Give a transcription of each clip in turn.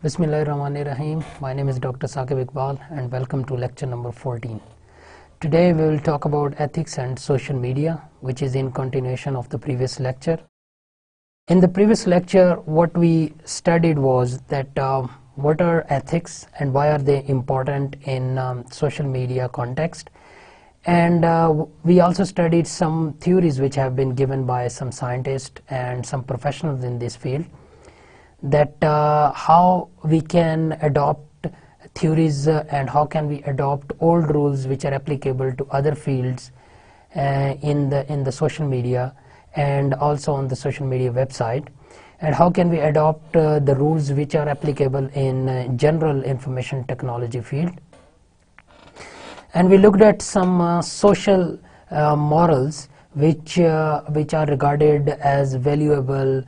Bismillahirrahmanirrahim. My name is Dr. Saqib Iqbal and welcome to lecture number 14. Today we will talk about ethics and social media, which is in continuation of the previous lecture. In the previous lecture, what we studied was that what are ethics and why are they important in social media context. And we also studied some theories which have been given by some scientists and some professionals in this field, that how we can adopt theories and how can we adopt old rules which are applicable to other fields in the social media and also on the social media website, and how can we adopt the rules which are applicable in general information technology field. And we looked at some social morals which are regarded as valuable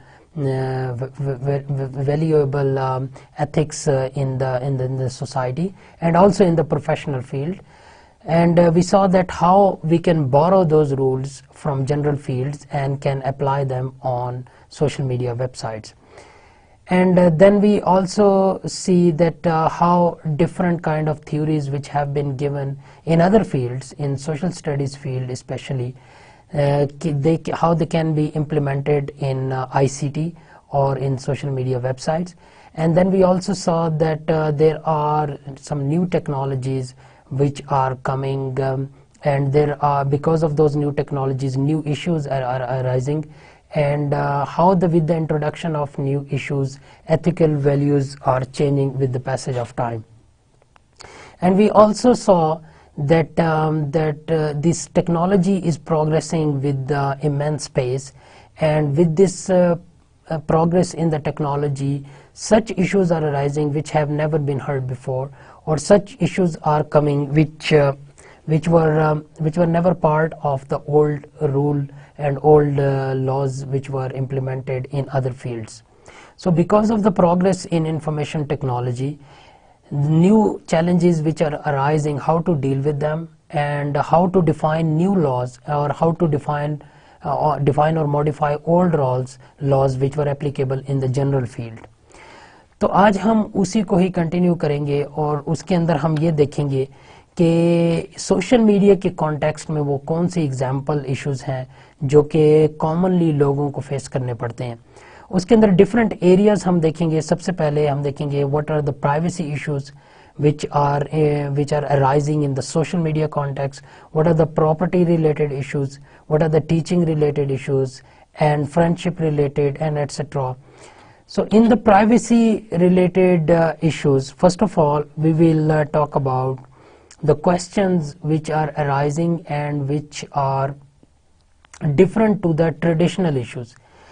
ethics in the society and also in the professional field. And we saw that how we can borrow those rules from general fields and can apply them on social media websites. And then we also see that how different kind of theories which have been given in other fields, in social studies field especially, how they can be implemented in ICT or in social media websites. And then we also saw that there are some new technologies which are coming, and there are, because of those new technologies, new issues are arising, and with the introduction of new issues, ethical values are changing with the passage of time. And we also saw that this technology is progressing with immense pace, and with this progress in the technology, such issues are arising which have never been heard before, or such issues are coming which were never part of the old rule and old laws which were implemented in other fields. So because of the progress in information technology, new challenges which are arising, how to deal with them, and how to define new laws, or how to define or modify old laws which were applicable in the general field. तो आज हम उसी को ही continue करेंगे और उसके अंदर हम ये देखेंगे कि सोशल मीडिया के कॉन्टेक्स्ट में वो कौन सी एग्जाम्पल इश्यूज हैं जो कि कॉमनली लोगों को फेस करने पड़ते हैं. उसके अंदर डिफरेंट एरियाज हम देखेंगे. सबसे पहले हम देखेंगे what are the privacy issues which are arising in the social media context, what are the property related issues, what are the teaching related issues, and friendship related, and etc. So in the privacy related issues, first of all we will talk about the questions which are arising and which are different to the traditional issues.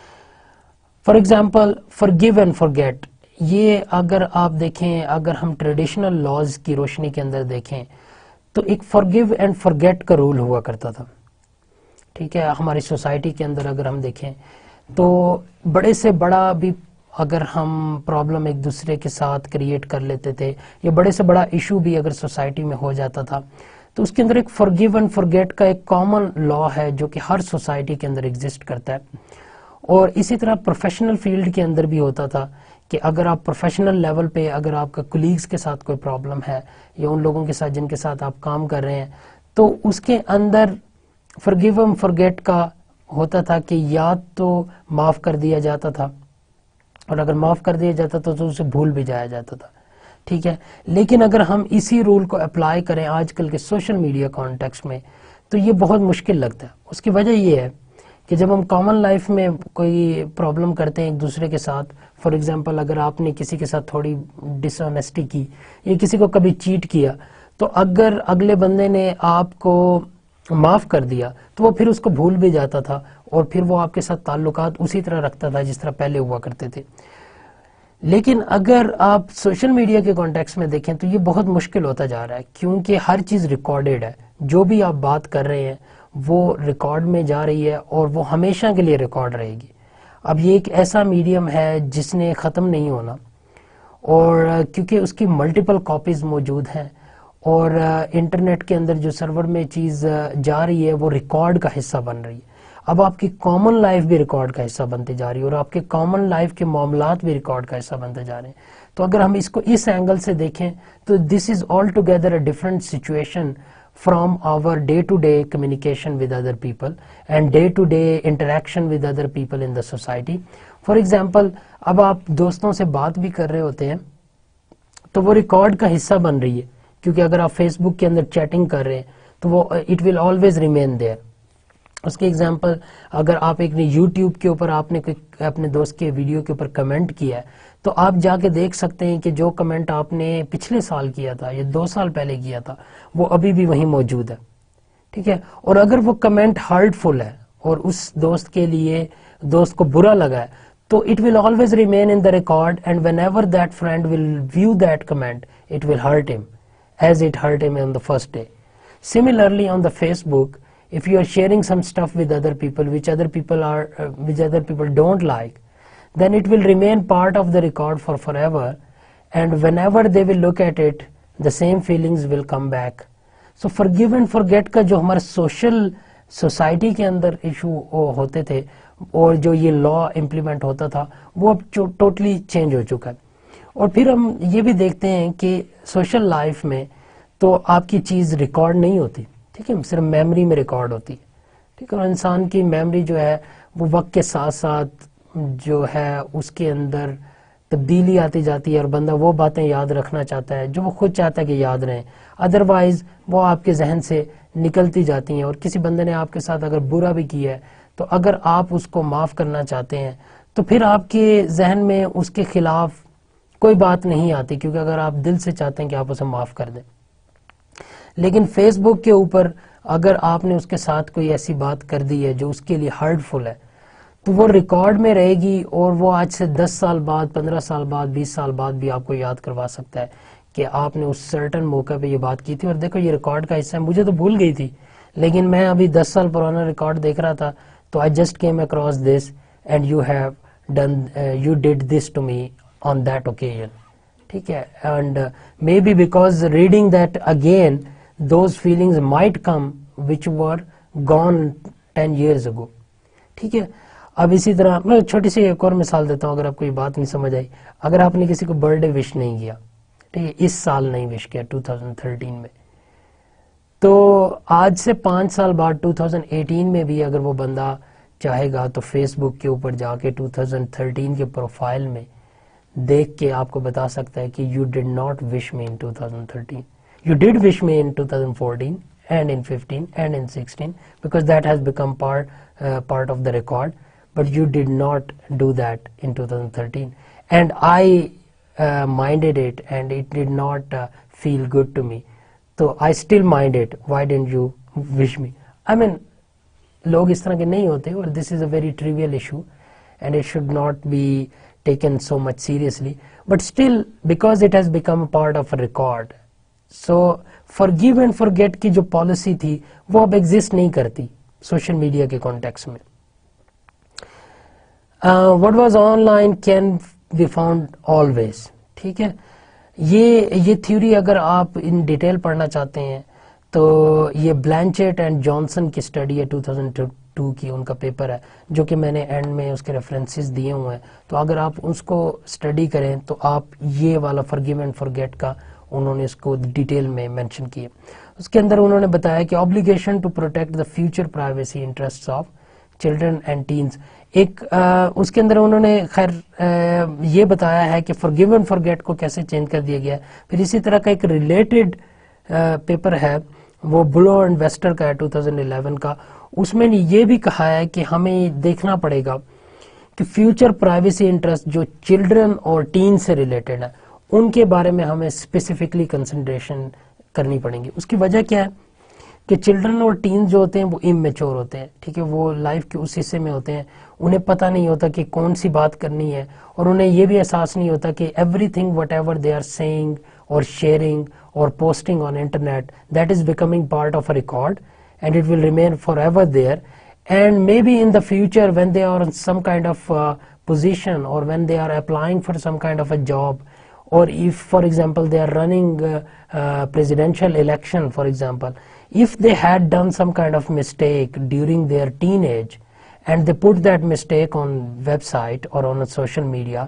For example, forgive and forget. ये अगर आप देखें, अगर हम traditional laws की रोशनी के अंदर देखें तो एक फॉरगिव एंड फॉरगेट का रूल हुआ करता था. ठीक है, हमारी सोसाइटी के अंदर अगर हम देखें तो बड़े से बड़ा भी अगर हम प्रॉब्लम एक दूसरे के साथ क्रिएट कर लेते थे, या बड़े से बड़ा इशू भी अगर सोसाइटी में हो जाता था, तो उसके अंदर एक फॉरगिव एंड फॉरगेट का एक कॉमन लॉ है जो कि हर सोसाइटी के अंदर एग्जिस्ट करता है. और इसी तरह प्रोफेशनल फील्ड के अंदर भी होता था कि अगर आप प्रोफेशनल लेवल पे, अगर आपका कोलीग्स के साथ कोई प्रॉब्लम है या उन लोगों के साथ जिनके साथ आप काम कर रहे हैं, तो उसके अंदर फॉरगिव एंड फॉरगेट का होता था कि या तो माफ़ कर दिया जाता था, और अगर माफ़ कर दिया जाता तो उसे भूल भी जाया जाता था. ठीक है, लेकिन अगर हम इसी रूल को अप्लाई करें आजकल के सोशल मीडिया कॉन्टेक्स्ट में तो ये बहुत मुश्किल लगता है. उसकी वजह ये है कि जब हम कॉमन लाइफ में कोई प्रॉब्लम करते हैं एक दूसरे के साथ, फॉर एग्जांपल अगर आपने किसी के साथ थोड़ी डिसऑनेस्टी की या किसी को कभी चीट किया, तो अगर अगले बंदे ने आपको माफ़ कर दिया तो वो फिर उसको भूल भी जाता था और फिर वो आपके साथ ताल्लुकात उसी तरह रखता था जिस तरह पहले हुआ करते थे. लेकिन अगर आप सोशल मीडिया के कॉन्टेक्स्ट में देखें तो ये बहुत मुश्किल होता जा रहा है, क्योंकि हर चीज़ रिकॉर्डेड है. जो भी आप बात कर रहे हैं वो रिकॉर्ड में जा रही है और वो हमेशा के लिए रिकॉर्ड रहेगी. अब ये एक ऐसा मीडियम है जिसने ख़त्म नहीं होना, और क्योंकि उसकी मल्टीपल कॉपीज़ मौजूद हैं और इंटरनेट के अंदर जो सर्वर में चीज़ जा रही है वो रिकॉर्ड का हिस्सा बन रही है. अब आपकी कॉमन लाइफ भी रिकॉर्ड का हिस्सा बनते जा रही है और आपके कॉमन लाइफ के मामलात भी रिकॉर्ड का हिस्सा बनते जा रहे हैं. تو اگر ہم اس کو اس اینگل سے دیکھیں تو this is altogether a different situation from our day-to-day communication with other people and day-to-day interaction with other people in the society. For example, اب آپ دوستوں سے بات بھی کر رہے ہوتے ہیں تو وہ ریکارڈ کا حصہ بن رہی ہے، کیونکہ اگر آپ فیس بک کے اندر چیٹنگ کر رہے ہیں تو وہ it will always remain there. اس کی ایگزامپل اگر آپ ایک یوٹیوب کے اوپر آپ نے اپنے دوست کے ویڈیو کے اوپر کمنٹ کیا ہے تو آپ جا کے دیکھ سکتے ہیں کہ جو کمنٹ آپ نے پچھلے سال کیا تھا یا 2 سال پہلے کیا تھا وہ ابھی بھی وہیں موجود ہے، ٹھیک ہے. اور اگر وہ کمنٹ ہرٹفل ہے اور اس دوست کے لیے دوست کو برا لگا ہے تو it will always remain in the record, and whenever that friend will view that comment it will hurt him as it hurt him on the first day. Similarly on the Facebook, if you are sharing some stuff with other people which other people don't like, then it will remain part of the record for forever, and whenever they will look at it the same feelings will come back. So forgive and forget کا جو ہمارا social society کے اندر issue ہوتے تھے اور جو یہ لا implement ہوتا تھا وہ اب ٹوٹلی چینج ہو چکا ہے. اور پھر ہم یہ بھی دیکھتے ہیں کہ سوشل لائف میں تو آپ کی چیز ریکارڈ نہیں ہوتی، ٹھیک ہے، صرف میموری میں ریکارڈ ہوتی ہے، ٹھیک ہے. اور انسان کی میموری جو ہے وہ وقت کے ساتھ ساتھ جو ہے اس کے اندر تبدیلی آتی جاتی ہے اور بندہ وہ باتیں یاد رکھنا چاہتا ہے جو وہ خود چاہتا ہے کہ یاد رہیں، ادروائز وہ آپ کے ذہن سے نکلتی جاتی ہیں. اور کسی بندے نے آپ کے ساتھ اگر برا بھی کیا ہے تو اگر آپ اس کو معاف کرنا چاہتے ہیں تو پھر آپ کے ذہن میں اس کے خلاف کوئی بات نہیں آتی، کیونکہ اگر آپ دل سے چاہتے ہیں کہ آپ اسے معاف کر دیں. لیکن فیس بک کے اوپر اگر آپ نے اس کے ساتھ کوئی ایسی بات کر دی ہے جو اس کے لیے ہرٹفل ہے تو وہ ریکارڈ میں رہے گی اور وہ آج سے 10 سال بعد، 15 سال بعد، 20 سال بعد بھی آپ کو یاد کروا سکتا ہے کہ آپ نے اس سرٹن موقع پہ یہ بات کی تھی اور دیکھو یہ ریکارڈ کا حصہ ہے، مجھے تو بھول گئی تھی لیکن میں ابھی 10 سال پرانا ریکارڈ دیکھ رہا تھا تو I just came across this and you did this to me on that occasion. ٹھیک ہے. And maybe because reading that again those feelings might come which were gone 10 years ago. ٹھیک ہے. اب اسی طرح میں چھوٹی سی ایک اور مثال دیتا ہوں اگر آپ کو یہ بات نہیں سمجھ آئی. اگر آپ نے کسی کو برتھ ڈے وش نہیں کیا، ٹھیک ہے، اس سال نہیں وش کیا 2013 میں، تو آج سے 5 سال بعد 2018 میں بھی اگر وہ بندہ چاہے گا تو فیس بک کے اوپر جا کے 2013 کے پروفائل میں دیکھ کے آپ کو بتا سکتا ہے کہ you did not wish me in 2013. You did wish me in 2014 and in 15 and in 16 because that has become part of the record, but you did not do that in 2013. And I minded it and it did not feel good to me. So I still mind it. Why didn't you wish me? I mean, لوگ اس طرح کے نہیں ہوتے اور this is a very trivial issue and it should not be taken so much seriously, but still because it has become a part of a record, so forgive and forget کی جو policy تھی وہ اب exist نہیں کرتی social media کے context میں. what was online can be found always. ٹھیک ہے. یہ تھیوری اگر آپ ان ڈیٹیل پڑھنا چاہتے ہیں تو یہ بلانچیٹ اینڈ جانسن کی اسٹڈی ہے 2002 کی، ان کا پیپر ہے جو کہ میں نے اینڈ میں اس کے ریفرنسز دیے ہوئے ہیں. تو اگر آپ اس کو اسٹڈی کریں تو آپ یہ والا forgive and forget کا انہوں نے اس کو ڈیٹیل میں مینشن کیے. اس کے اندر انہوں نے بتایا کہ obligation to protect the future privacy interests of children and teens. ایک اس کے اندر انہوں نے خیر یہ بتایا ہے کہ forgive and forget کو کیسے چینج کر دیا گیا. پھر اسی طرح کا ایک ریلیٹڈ پیپر ہے وہ بلو اینڈ ویسٹر کا ہے 2011 کا. اس میں نے یہ بھی کہا ہے کہ ہمیں دیکھنا پڑے گا کہ فیوچر پرائیویسی انٹرسٹ جو چلڈرن اور ٹین سے ریلیٹڈ ہیں ان کے بارے میں ہمیں اسپیسیفکلی کنسنٹریشن کرنی پڑیں گی. اس کی وجہ کیا ہے کہ چلڈرن اور ٹین جو ہوتے ہیں وہ اممیچور ہوتے ہیں، ٹھیک ہے، وہ لائف کے اس حصے میں ہوتے ہیں، انہیں پتہ نہیں ہوتا کہ کون سی بات کرنی ہے اور انہیں یہ بھی احساس نہیں ہوتا کہ everything whatever they are seeing اور sharing or posting on internet, that is becoming part of a record and it will remain forever there. And maybe in the future when they are in some kind of position or when they are applying for some kind of a job, or if for example they are running presidential election for example, if they had done some kind of mistake during their teenage and they put that mistake on website or on a social media,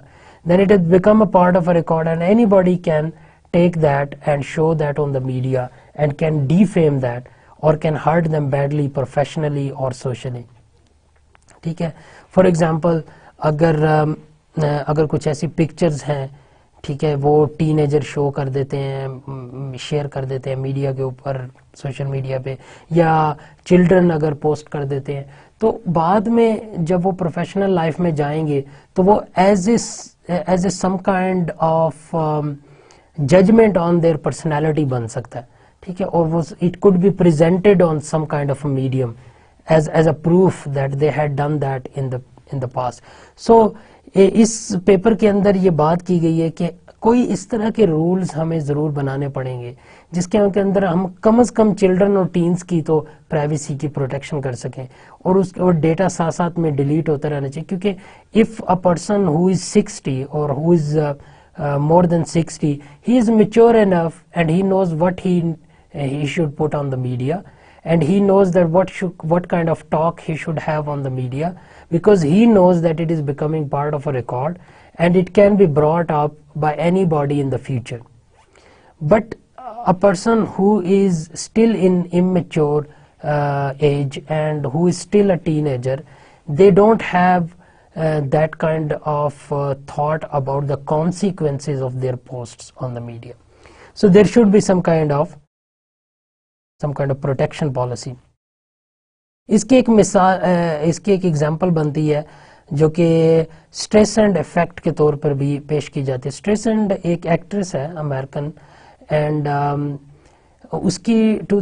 then it has become a part of a record, and anybody can take that and show that on the media and can defame that or can hurt them badly professionally or socially. ٹھیک ہے. For example اگر کچھ ایسی pictures ہیں, ٹھیک ہے, وہ ten ager شو کر دیتے ہیں, شیئر کر دیتے ہیں میڈیا کے اوپر, سوشل میڈیا پہ, یا چلڈرن اگر پوسٹ کر دیتے ہیں, تو بعد میں جب وہ پروفیشنل لائف میں جائیں گے تو وہ as a some kind of judgement on their personality بن سکتا ہے. ٹھیک ہے, اور وہ it could be presented on some kind of a medium as a proof that they had done that in the past. So اس paper کے اندر یہ بات کی گئی ہے کہ کوئی اس طرح کے رولز ہمیں ضرور بنانے پڑیں گے جس کے اندر ہم کم از کم چلڈرن اور ٹینز کی تو پرائیویسی کی پروٹیکشن کر سکیں, اور ڈیٹا ساتھ ساتھ میں ڈیلیٹ ہوتا رہنا چاہیے. کیونکہ if a person who is 60 or who is more than 60, he is mature enough and he knows what he should put on the media, and he knows that what kind of talk he should have on the media, because he knows that it is becoming part of a record and it can be brought up by anybody in the future. But a person who is still in immature age and who is still a teenager, they don't have that kind of thought about the consequences of their posts on the media. So there should be some kind of protection policy. اس کی ایک مثال, اس کی ایک example بنتی ہے جو کہ stress and effect کے طور پر بھی پیش کی جاتی ہے. اسٹریس اینڈ ایک ایکٹریس ہے امریکن, اینڈ اس کی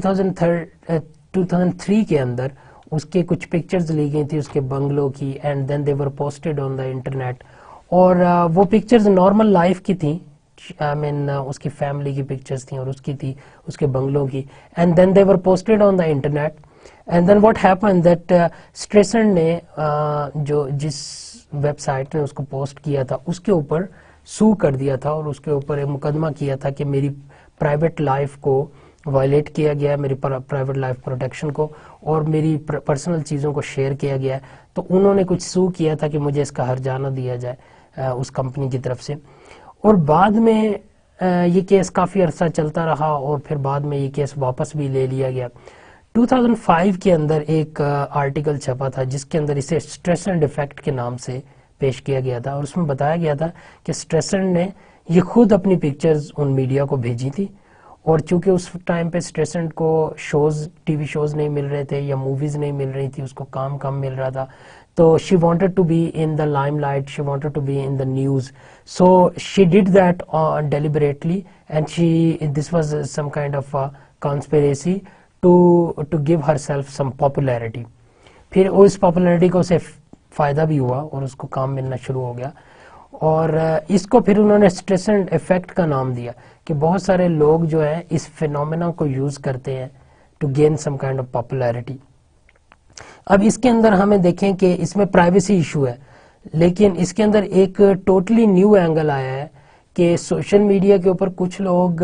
2003 کے اندر اس کے کچھ پکچرز لی گئی تھی اس کے بنگلو کی, and then they were posted on the internet, اور وہ پکچرز نارمل لائف کی تھیں, اس کی فیملی کی پکچرز تھیں اور اس کی تھی اس کے بنگلوں کی, and then they were posted on the internet. And then what happen that Streisand نے جس ویب سائٹ نے اس کو پوسٹ کیا تھا اس کے اوپر سو کر دیا تھا, اور اس کے اوپر ایک مقدمہ کیا تھا کہ میری پرائیویٹ لائف کو وائلیٹ کیا گیا, میری پرائیویٹ لائف پروٹیکشن کو, اور میری پرسنل چیزوں کو شیئر کیا گیا. تو انہوں نے کچھ سو کیا تھا کہ مجھے اس کا ہرجانہ دیا جائے اس کمپنی کی طرف سے. اور بعد میں یہ کیس کافی عرصہ چلتا رہا, اور پھر بعد میں یہ کیس واپس بھی لے لیا گیا. 2005 کے اندر ایک آرٹیکل چھپا تھا جس کے اندر اسے اسٹریس اینڈ افیکٹ کے نام سے پیش کیا گیا تھا, اور اس میں بتایا گیا تھا کہ اسٹریسن نے یہ خود اپنی پکچرز ان میڈیا کو بھیجی تھی, اور چونکہ اس ٹائم پہ اسٹریسن کو ٹی وی شوز نہیں مل رہے تھے یا موویز نہیں مل رہی تھی, اس کو کام کم مل رہا تھا, تو she wanted to be in the limelight, she wanted to be in the news, so she did that deliberately, and this was some kind of a conspiracy to give herself some popularity. پھر اس popularity کو اسے فائدہ بھی ہوا اور اس کو کام ملنا شروع ہو گیا, اور اس کو پھر انہوں نے اسٹریس اینڈ افیکٹ کا نام دیا کہ بہت سارے لوگ جو ہیں اس فینومینا کو یوز کرتے ہیں to gain some kind of popularity. اب اس کے اندر ہمیں دیکھیں کہ اس میں پرائیویسی ایشو ہے, لیکن اس کے اندر ایک ٹوٹلی نیو اینگل آیا ہے کہ سوشل میڈیا کے اوپر کچھ لوگ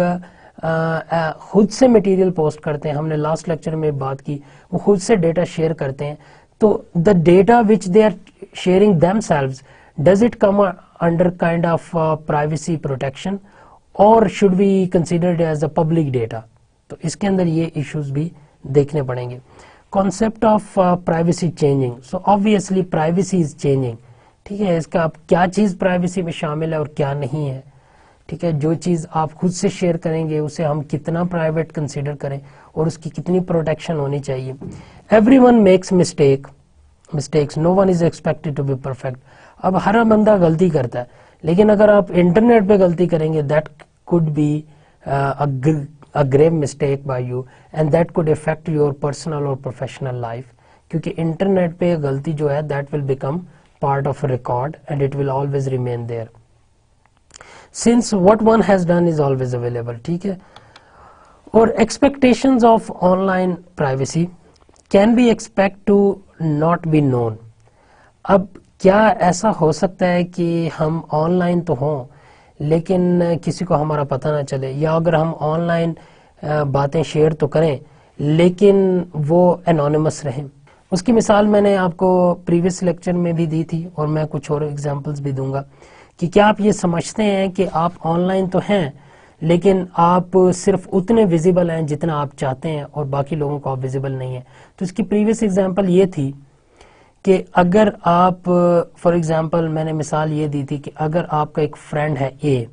خود سے مٹیریل پوسٹ کرتے ہیں. ہم نے لاسٹ لیکچر میں بات کی, وہ خود سے ڈیٹا شیئر کرتے ہیں. تو the data which they are sharing themselves, does it come under kind of privacy protection, اور should be considered as a public data? تو اس کے اندر یہ ایشوز بھی دیکھنے پڑیں گے. concept of privacy changing. So obviously privacy is changing. ٹھیک ہے, اس کا اب کیا چیز پرائیویسی میں شامل ہے اور کیا نہیں ہے. ٹھیک ہے, جو چیز آپ خود سے شیئر کریں گے اسے ہم کتنا پرائیویٹ کنسیڈر کریں اور اس کی کتنی پروٹیکشن ہونی چاہیے. Everyone makes mistakes. No one is expected to be perfect. اب ہر بندہ غلطی کرتا ہے, لیکن اگر آپ انٹرنیٹ پہ غلطی کریں گے that could be a grave mistake by you, and that could affect your personal or professional life. کیونکہ انٹرنیٹ پہ غلطی جو ہے that will become part of a record and it will always remain there, since what one has done is always available. ٹھیک ہے, اور expectations of online privacy can be expect to not be known. اب کیا ایسا ہو سکتا ہے کہ ہم آن لائن تو ہوں لیکن کسی کو ہمارا پتہ نہ چلے, یا اگر ہم آن لائن باتیں شیئر تو کریں لیکن وہ انونیمس رہیں؟ اس کی مثال میں نے آپ کو پریویس لیکچر میں بھی دی تھی اور میں کچھ اور ایگزامپلس بھی دوں گا کہ کیا آپ یہ سمجھتے ہیں کہ آپ آن لائن تو ہیں لیکن آپ صرف اتنے ویزیبل ہیں جتنا آپ چاہتے ہیں اور باقی لوگوں کو آپ ویزیبل نہیں ہیں. تو اس کی پریویس ایگزامپل یہ تھی کہ اگر آپ فار ایگزامپل میں نے مثال یہ دی تھی کہ اگر آپ کا ایک فرینڈ ہے اے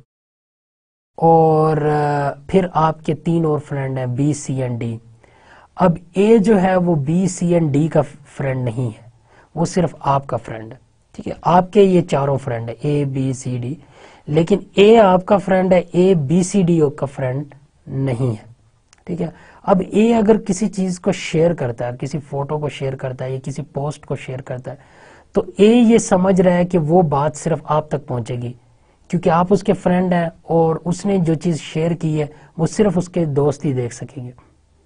اور پھر آپ کے 3 اور فرینڈ ہیں بی سی اینڈ ڈی. اب اے جو ہے وہ بی سی اینڈ ڈی کا فرینڈ نہیں ہے, وہ صرف آپ کا فرینڈ ہے. ٹھیک ہے, آپ کے یہ چاروں فرینڈ ہیں اے بی سی ڈی, لیکن اے آپ کا فرینڈ ہے, اے بی سی ڈی کا فرینڈ نہیں ہے. ٹھیک ہے, اب اے اگر کسی چیز کو شیئر کرتا ہے, کسی فوٹو کو شیئر کرتا ہے یا کسی پوسٹ کو شیئر کرتا ہے, تو اے یہ سمجھ رہا ہے کہ وہ بات صرف آپ تک پہنچے گی کیونکہ آپ اس کے فرینڈ ہیں اور اس نے جو چیز شیئر کی ہے وہ صرف اس کے دوست ہی دیکھ سکیں گے.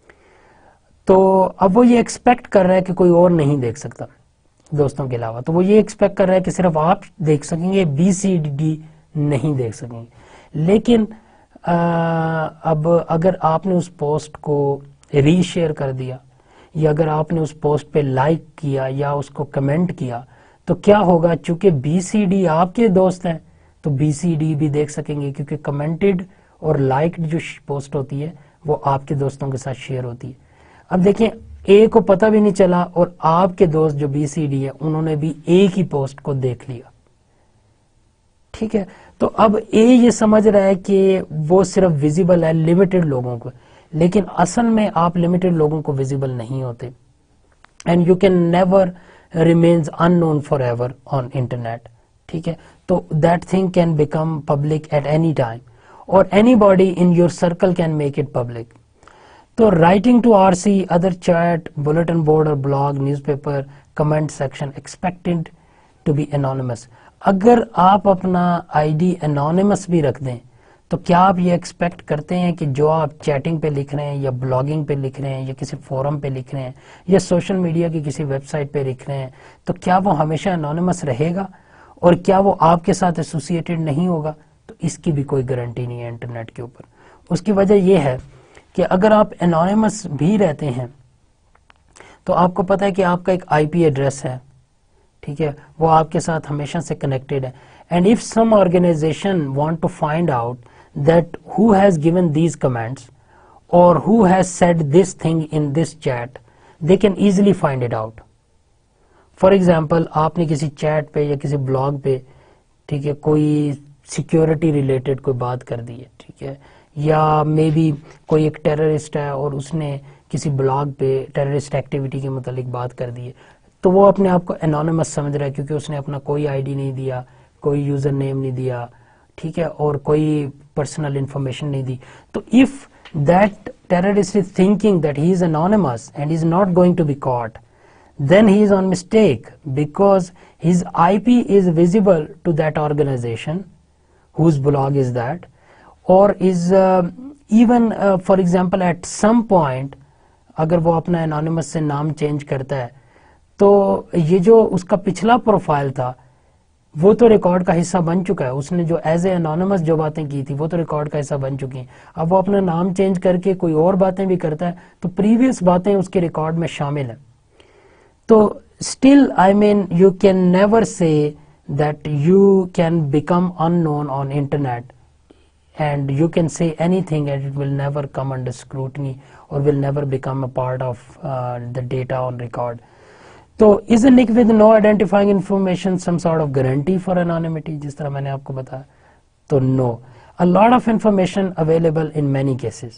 تو اب وہ یہ ایکسپیکٹ کر رہا ہے کہ کوئی اور نہیں دیکھ سکتا دوستوں کے علاوہ, تو وہ یہ ایکسپیکٹ کر رہا ہے کہ صرف آپ دیکھ سکیں گے, بی سی ڈی نہیں دیکھ سکیں گے. لیکن اب اگر آپ نے اس پوسٹ کو ری شیئر کر دیا یا اگر آپ نے اس پوسٹ پہ لائک کیا یا اس کو کمنٹ کیا تو کیا ہوگا, چونکہ بی سی ڈی آپ کے دوست ہیں تو بی سی ڈی بھی دیکھ سکیں گے کیونکہ کمنٹڈ اور لائکڈ جو پوسٹ ہوتی ہے وہ آپ کے دوستوں کے ساتھ شیئر ہوتی ہے. اب دیکھیں اے کو پتہ بھی نہیں چلا اور آپ کے دوست جو بی سی ڈی ہے انہوں نے بھی اے کی پوسٹ کو دیکھ لیا. ٹھیک ہے, تو اب اے یہ سمجھ رہا ہے کہ وہ صرف ویزیبل ہے لمیٹڈ لوگوں کو, لیکن اصل میں آپ لمیٹڈ لوگوں کو ویزیبل نہیں ہوتے. And you can never remains unknown forever on internet. ٹھیک ہے, تو that thing can become public at any time اور anybody in your circle can make it public. تو writing to R C, other chat, bulletin board اور blog, newspaper, comment section expected to be anonymous. اگر آپ اپنا I D anonymous بھی رکھ دیں تو کیا آپ یہ ایکسپیکٹ کرتے ہیں کہ جو آپ چیٹنگ پہ لکھ رہے ہیں یا بلاگنگ پہ لکھ رہے ہیں یا کسی فورم پہ لکھ رہے ہیں یا سوشل میڈیا کی کسی ویب سائٹ پہ لکھ رہے ہیں تو کیا وہ ہمیشہ انونیمس رہے گا اور کیا وہ آپ کے ساتھ ایسوسیٹڈ نہیں ہوگا؟ تو اس کی بھی کوئی گارنٹی نہیں ہے انٹرنیٹ کے اوپر. اس کی وجہ یہ ہے کہ اگر آپ انونیمس بھی رہتے ہیں تو آپ کو پتا ہے کہ آپ کا ایک آئی پی ایڈریس ہے, ٹھیک ہے, وہ آپ کے ساتھ ہمیشہ سے کنیکٹڈ ہے. And if some organisation want to find out that who has given these comments اور who has said this thing in this chat, they can easily find it out. For example آپ نے کسی chat پہ یا کسی blog پہ, ٹھیک ہے, کوئی سیکیورٹی ریلیٹڈ کوئی بات کر دی ہے, ٹھیک ہے, یا مے بی کوئی ایک ٹیررسٹ ہے اور اس نے کسی بلاگ پہ ٹیررسٹ ایکٹیویٹی کے متعلق بات کر دی ہے, تو وہ اپنے آپ کو انونیمس سمجھ رہا ہے کیونکہ اس نے اپنا کوئی آئی ڈی نہیں دیا, کوئی یوزر نیم نہیں دیا, ٹھیک ہے, اور کوئی پرسنل انفارمیشن نہیں دی. تو if that terrorist is thinking that he is anonymous and is not going to be caught, then he is on mistake because his IP is visible to that organization whose blog is that, or is even for example at some point اگر وہ اپنا anonymous سے نام change کرتا ہے تو یہ جو اس کا پچھلا پروفائل تھا وہ تو ریکارڈ کا حصہ بن چکا ہے, اس نے جو ایز اے انونیمس جو باتیں کی تھی وہ تو ریکارڈ کا حصہ بن چکی ہیں. اب وہ اپنا نام چینج کر کے کوئی اور باتیں بھی کرتا ہے تو پریویس باتیں اس کے ریکارڈ میں شامل ہیں. تو still I mean you can never say that you can become unknown on internet and you can say anything and it will never come under scrutiny or will never become a part of the data on record. So is a nick with no identifying information some sort of guarantee for anonymity جس طرح میں نے آپ کو بتایا؟ تو no. A lot of information available in many cases.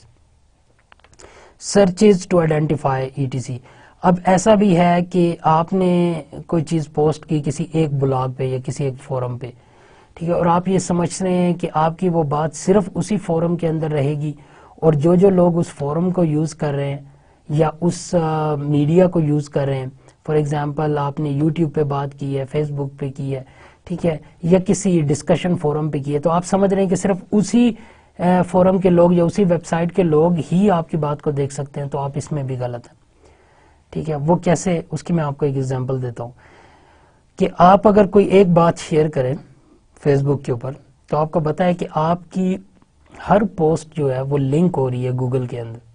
Searches to identify etc. اب ایسا بھی ہے کہ آپ نے کوئی چیز پوسٹ کی کسی ایک بلاگ پہ یا کسی ایک فورم پہ, ٹھیک ہے, اور آپ یہ سمجھ رہے ہیں کہ آپ کی وہ بات صرف اسی فورم کے اندر رہے گی اور جو لوگ اس فورم کو یوز کر رہے ہیں یا اس میڈیا کو یوز کر رہے ہیں, فار ایگزامپل آپ نے یوٹیوب پہ بات کی ہے, فیس بک پہ کی ہے, ٹھیک ہے, یا کسی ڈسکشن فورم پہ کی ہے, تو آپ سمجھ رہے ہیں کہ صرف اسی فورم کے لوگ یا اسی ویب سائٹ کے لوگ ہی آپ کی بات کو دیکھ سکتے ہیں, تو آپ اس میں بھی غلط ہیں. ٹھیک ہے, وہ کیسے, اس کی میں آپ کو ایک ایگزامپل دیتا ہوں کہ آپ اگر کوئی ایک بات شیئر کریں فیس بک کے اوپر تو آپ کو پتا ہے کہ آپ کی ہر پوسٹ جو ہے وہ لنک ہو رہی ہے گوگل کے اندر.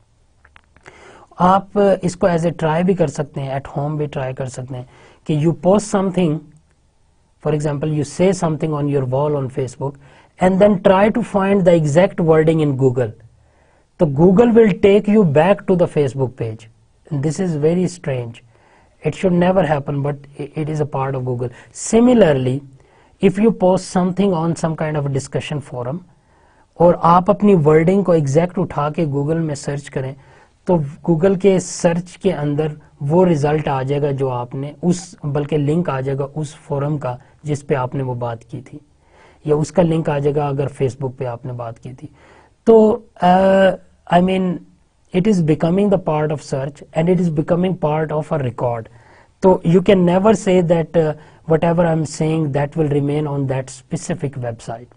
آپ اس کو ایز اے ٹرائی بھی کر سکتے ہیں, ایٹ ہوم بھی ٹرائی کر سکتے ہیں کہ you post something For example, you say something on your wall on Facebook and then try to find the exact wording in Google. So Google will take you back to the Facebook page. And this is very strange. It should never happen, but it is a part of Google. Similarly, if you post something on some kind of a discussion forum اور آپ اپنی wording کو exact اٹھا کے Google میں search کریں تو Google کے سرچ کے اندر وہ ریزلٹ آ جائے گا جو آپ نے بلکہ لنک آ جائے گا اس فورم کا جس پہ آپ نے وہ بات کی تھی, یا اس کا لنک آ جائے گا اگر فیس بک پہ آپ نے بات کی تھی. تو I mean it is becoming the part of search and it is becoming part of a record. تو you can never say that whatever I am seeing that will remain on that specific website.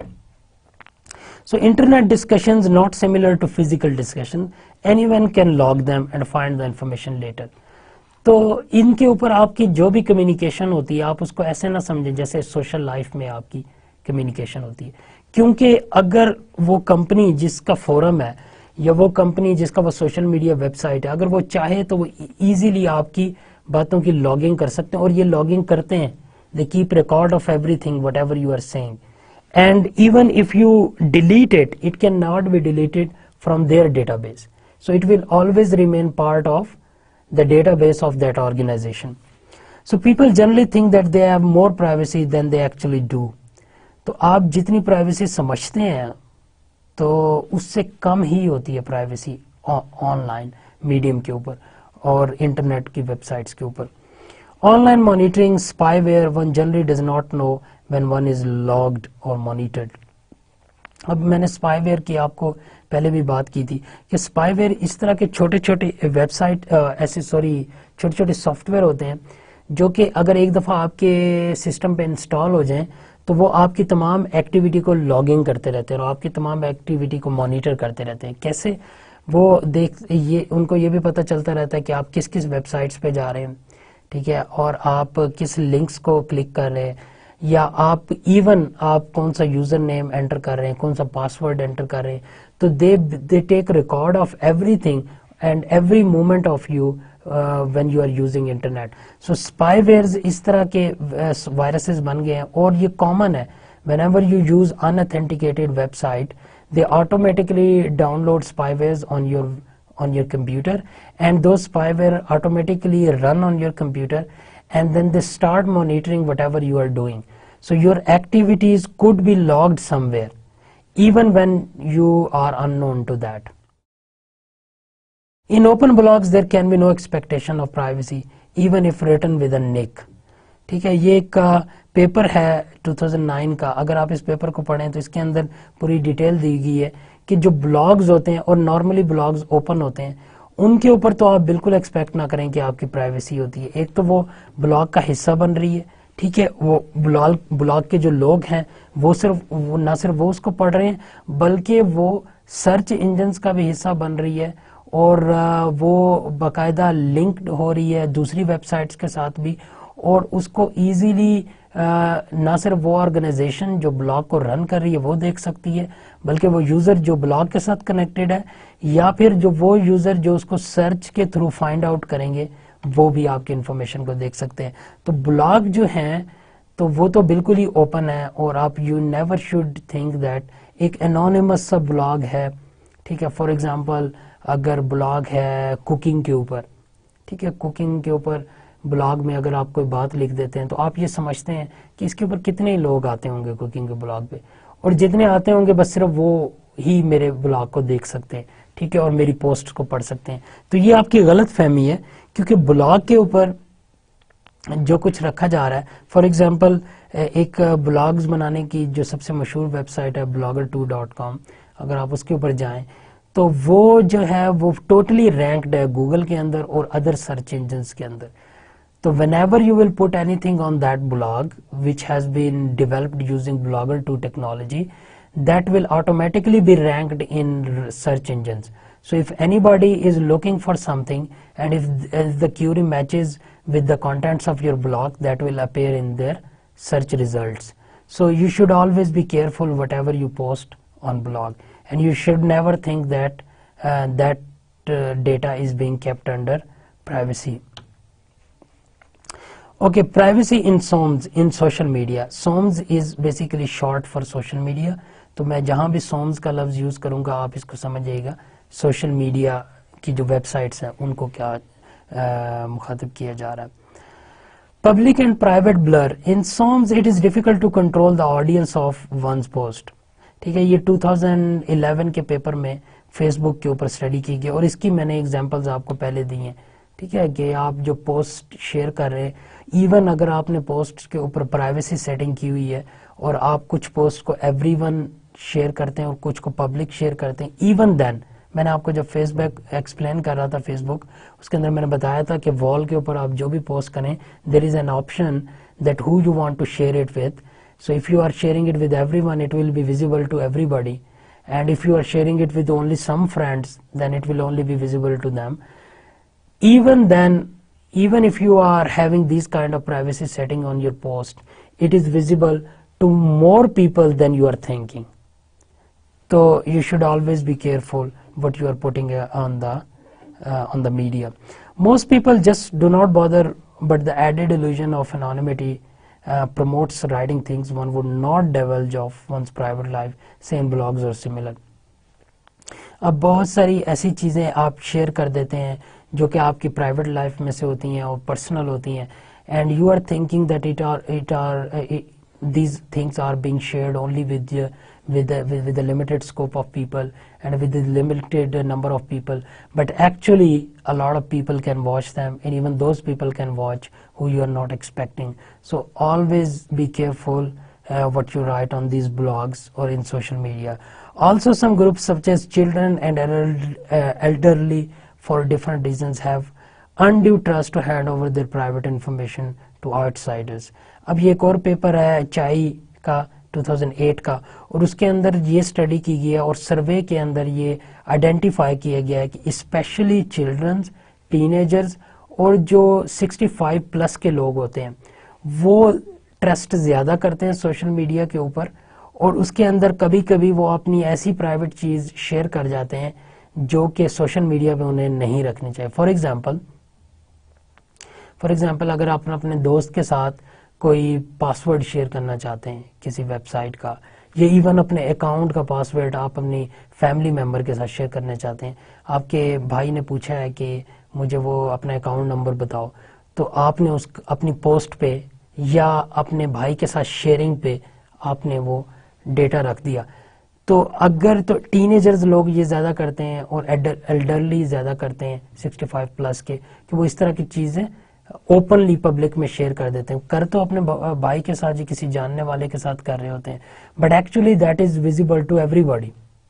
So internet discussions not similar to physical discussion. Anyone can log them and find the information later. تو ان کے اوپر آپ کی جو بھی communication ہوتی ہے آپ اس کو ایسے نہ سمجھیں جیسے سوشل لائف میں آپ کی کمیونیکیشن ہوتی ہے, کیونکہ اگر وہ کمپنی جس کا فورم ہے یا وہ کمپنی جس کا وہ سوشل میڈیا ویب سائٹ ہے اگر وہ چاہے تو وہ ایزیلی آپ کی باتوں کی لاگنگ کر سکتے ہیں, اور یہ لاگنگ کرتے ہیں. They keep record of everything whatever you are saying. And even if you delete it, it cannot be deleted from their database. So it will always remain part of the database of that organization. So people generally think that they have more privacy than they actually do. تو آپ جتنی privacy سمجھتے ہیں تو اس سے کم ہی ہوتی ہے privacy on line medium کے اوپر اور انٹرنیٹ کی ویب سائٹس کے اوپر. Online monitoring, spyware, one generally does not know when one is logged or monitored. اب میں نے اسپائی ویئر کی آپ کو پہلے بھی بات کی تھی کہ اسپائی ویئر اس طرح کے چھوٹے چھوٹے ویب سائٹ چھوٹے چھوٹے سافٹ ویئر ہوتے ہیں جو کہ اگر ایک دفعہ آپ کے سسٹم پہ انسٹال ہو جائیں تو وہ آپ کی تمام ایکٹیویٹی کو لاگنگ کرتے رہتے ہیں اور آپ کی تمام ایکٹیویٹی کو مانیٹر کرتے رہتے ہیں. کیسے وہ ان کو یہ بھی پتہ چلتا رہتا ہے کہ آپ کس کس ویب سائٹس پہ جا رہے ہیں, ٹھیک ہے, اور آپ کس لنکس کو کلک کر رہے ہیں, یا آپ ایون آپ کون سا یوزر نیم انٹر کر رہے ہیں, کون سا پاسورڈ انٹر کر رہے ہیں. تو they take record of everything and every moment of you when you are using internet. So spywares اس طرح کے وائرسز بن گئے ہیں اور یہ کامن ہے. Whenever you use unauthenticated website they automatically download spywares on your computer, and those spyware automatically run on your computer, and then they start monitoring whatever you are doing. So your activities could be logged somewhere even when you are unknown to that. In open blogs there can be no expectation of privacy even if written with a nick. ٹھیک ہے, یہ ایک paper ہے 2009 کا. اگر آپ اس paper کو پڑھیں تو اس کے اندر پوری ڈیٹیل دی گئی ہے کہ جو بلاگز ہوتے ہیں اور نارملی بلاگز اوپن ہوتے ہیں ان کے اوپر تو آپ بالکل ایکسپیکٹ نہ کریں کہ آپ کی پرائیویسی ہوتی ہے. ایک تو وہ بلاگ کا حصہ بن رہی ہے, ٹھیک ہے, وہ بلاگ کے جو لوگ ہیں وہ نہ صرف وہ اس کو پڑھ رہے ہیں بلکہ وہ سرچ انجنز کا بھی حصہ بن رہی ہے اور وہ باقاعدہ لنکڈ ہو رہی ہے دوسری ویب سائٹس کے ساتھ بھی, اور اس کو ایزیلی نہ صرف وہ آرگنائزیشن جو بلاگ کو رن کر رہی ہے وہ دیکھ سکتی ہے بلکہ وہ یوزر جو بلاگ کے ساتھ کنیکٹڈ ہے یا پھر جو وہ یوزر جو اس کو سرچ کے تھرو فائنڈ آؤٹ کریں گے وہ بھی آپ کی انفارمیشن کو دیکھ سکتے ہیں. تو بلاگ جو ہیں تو وہ تو بالکل ہی اوپن ہے اور آپ you never should think that ایک انونیمس سا بلاگ ہے, ٹھیک ہے. فار ایگزامپل اگر بلاگ ہے کوکنگ کے اوپر, ٹھیک ہے, کوکنگ کے اوپر بلاگ میں اگر آپ کوئی بات لکھ دیتے ہیں تو آپ یہ سمجھتے ہیں کہ اس کے اوپر کتنے لوگ آتے ہوں گے کوکنگ کے بلاگ پہ, اور جتنے آتے ہوں گے بس صرف وہ ہی میرے بلاگ کو دیکھ سکتے ہیں, ٹھیک ہے, اور میری پوسٹ کو پڑھ سکتے ہیں. تو یہ آپ کی غلط فہمی ہے کیونکہ بلاگ کے اوپر جو کچھ رکھا جا رہا ہے, فار ایگزامپل ایک بلاگز بنانے کی جو سب سے مشہور ویب سائٹ ہے blogger2.com, اگر آپ اس کے اوپر جائیں تو وہ جو ہے وہ ٹوٹلی رینکڈ ہے گوگل کے اندر اور ادر سرچ انجنز کے اندر. So whenever you will put anything on that blog which has been developed using Blogger2 technology, that will automatically be ranked in search engines. So if anybody is looking for something and if the query matches with the contents of your blog, that will appear in their search results. So you should always be careful whatever you post on blog, and you should never think that data is being kept under privacy. Okay, privacy in SOMS in social media. SOMS is basically short for social media. تو میں جہاں بھی SOMS کا لفظ use کروں گا آپ اس کو سمجھ جائے گا سوشل میڈیا کی جو ویب سائٹس ہیں ان کو کیا مخاطب کیا جا رہا ہے. Public and private blur. In SOMS it is difficult to control the audience of one's post. ٹھیک ہے, یہ 2011 کے پیپر میں فیس بک کے اوپر اسٹڈی کی گئی اور اس کی میں نے ایگزامپلز آپ کو پہلے دی ہیں. ٹھیک ہے, کہ آپ جو پوسٹ شیئر کر رہے ہیں, ایون اگر آپ نے پوسٹ کے اوپر پرائیویسی سیٹنگ کی ہوئی ہے اور آپ کچھ پوسٹ کو ایوری ون شیئر کرتے ہیں اور کچھ کو پبلک شیئر کرتے ہیں, ایون دین میں نے آپ کو جب فیس بک ایکسپلین کر رہا تھا فیس بک, اس کے اندر میں نے بتایا تھا کہ وال کے اوپر آپ جو بھی پوسٹ کریں there is an option that who you want to share it with. So if you are sharing it with everyone, it will be visible to everybody. And if you are sharing it with only some friends, then it will only be visible to them. Even then, even if you are having these kind of privacy setting on your post, it is visible to more people than you are thinking. So you should always be careful what you are putting on the media. Most people just do not bother, but the added illusion of anonymity promotes writing things one would not divulge of one's private life, say in blogs or similar. اب بہت ساری ایسی چیزیں آپ share کر دیتے ہیں جو کہ آپ کی پرائیویٹ لائف میں سے ہوتی ہیں اور پرسنل ہوتی ہیں, and you are thinking that these things are being shared only with the limited scope of people and with the limited number of people, but actually a lot of people can watch them, and even those people can watch who you are not expecting. So always be careful what you write on these blogs or in social media. Also some groups such as children and elderly for different reasons have undue trust to hand over their private information to outsiders. اب یہ ایک اور paper ہے چائی کا 2008 کا, اور اس کے اندر یہ اسٹڈی کی گئی ہے اور سروے کے اندر یہ آئیڈینٹیفائی کیا گیا ہے کہ اسپیشلی چلڈرنز, ٹین-ایجرز اور جو 65 پلس کے لوگ ہوتے ہیں وہ ٹرسٹ زیادہ کرتے ہیں سوشل میڈیا کے اوپر, اور اس کے اندر کبھی کبھی وہ اپنی ایسی پرائیویٹ چیز شیئر کر جاتے ہیں جو کہ سوشل میڈیا پہ انہیں نہیں رکھنی چاہیے. فار ایگزامپل اگر آپ اپنے دوست کے ساتھ کوئی پاسورڈ شیئر کرنا چاہتے ہیں کسی ویب سائٹ کا, یا ایون اپنے اکاؤنٹ کا پاسورڈ آپ اپنی فیملی ممبر کے ساتھ شیئر کرنا چاہتے ہیں, آپ کے بھائی نے پوچھا ہے کہ مجھے وہ اپنا اکاؤنٹ نمبر بتاؤ, تو آپ نے اپنی پوسٹ پہ یا اپنے بھائی کے ساتھ شیئرنگ پہ آپ نے وہ ڈیٹا رکھ دیا. تو اگر تو ٹین ایجرز لوگ یہ زیادہ کرتے ہیں اور ایلڈرلی زیادہ کرتے ہیں 65 پلس کے, کہ وہ اس طرح کی چیزیں اوپنلی پبلک میں شیئر کر دیتے ہیں. کر تو اپنے بھائی کے ساتھ یا کسی جاننے والے کے ساتھ کر رہے ہوتے ہیں, but actually that is visible to everybody.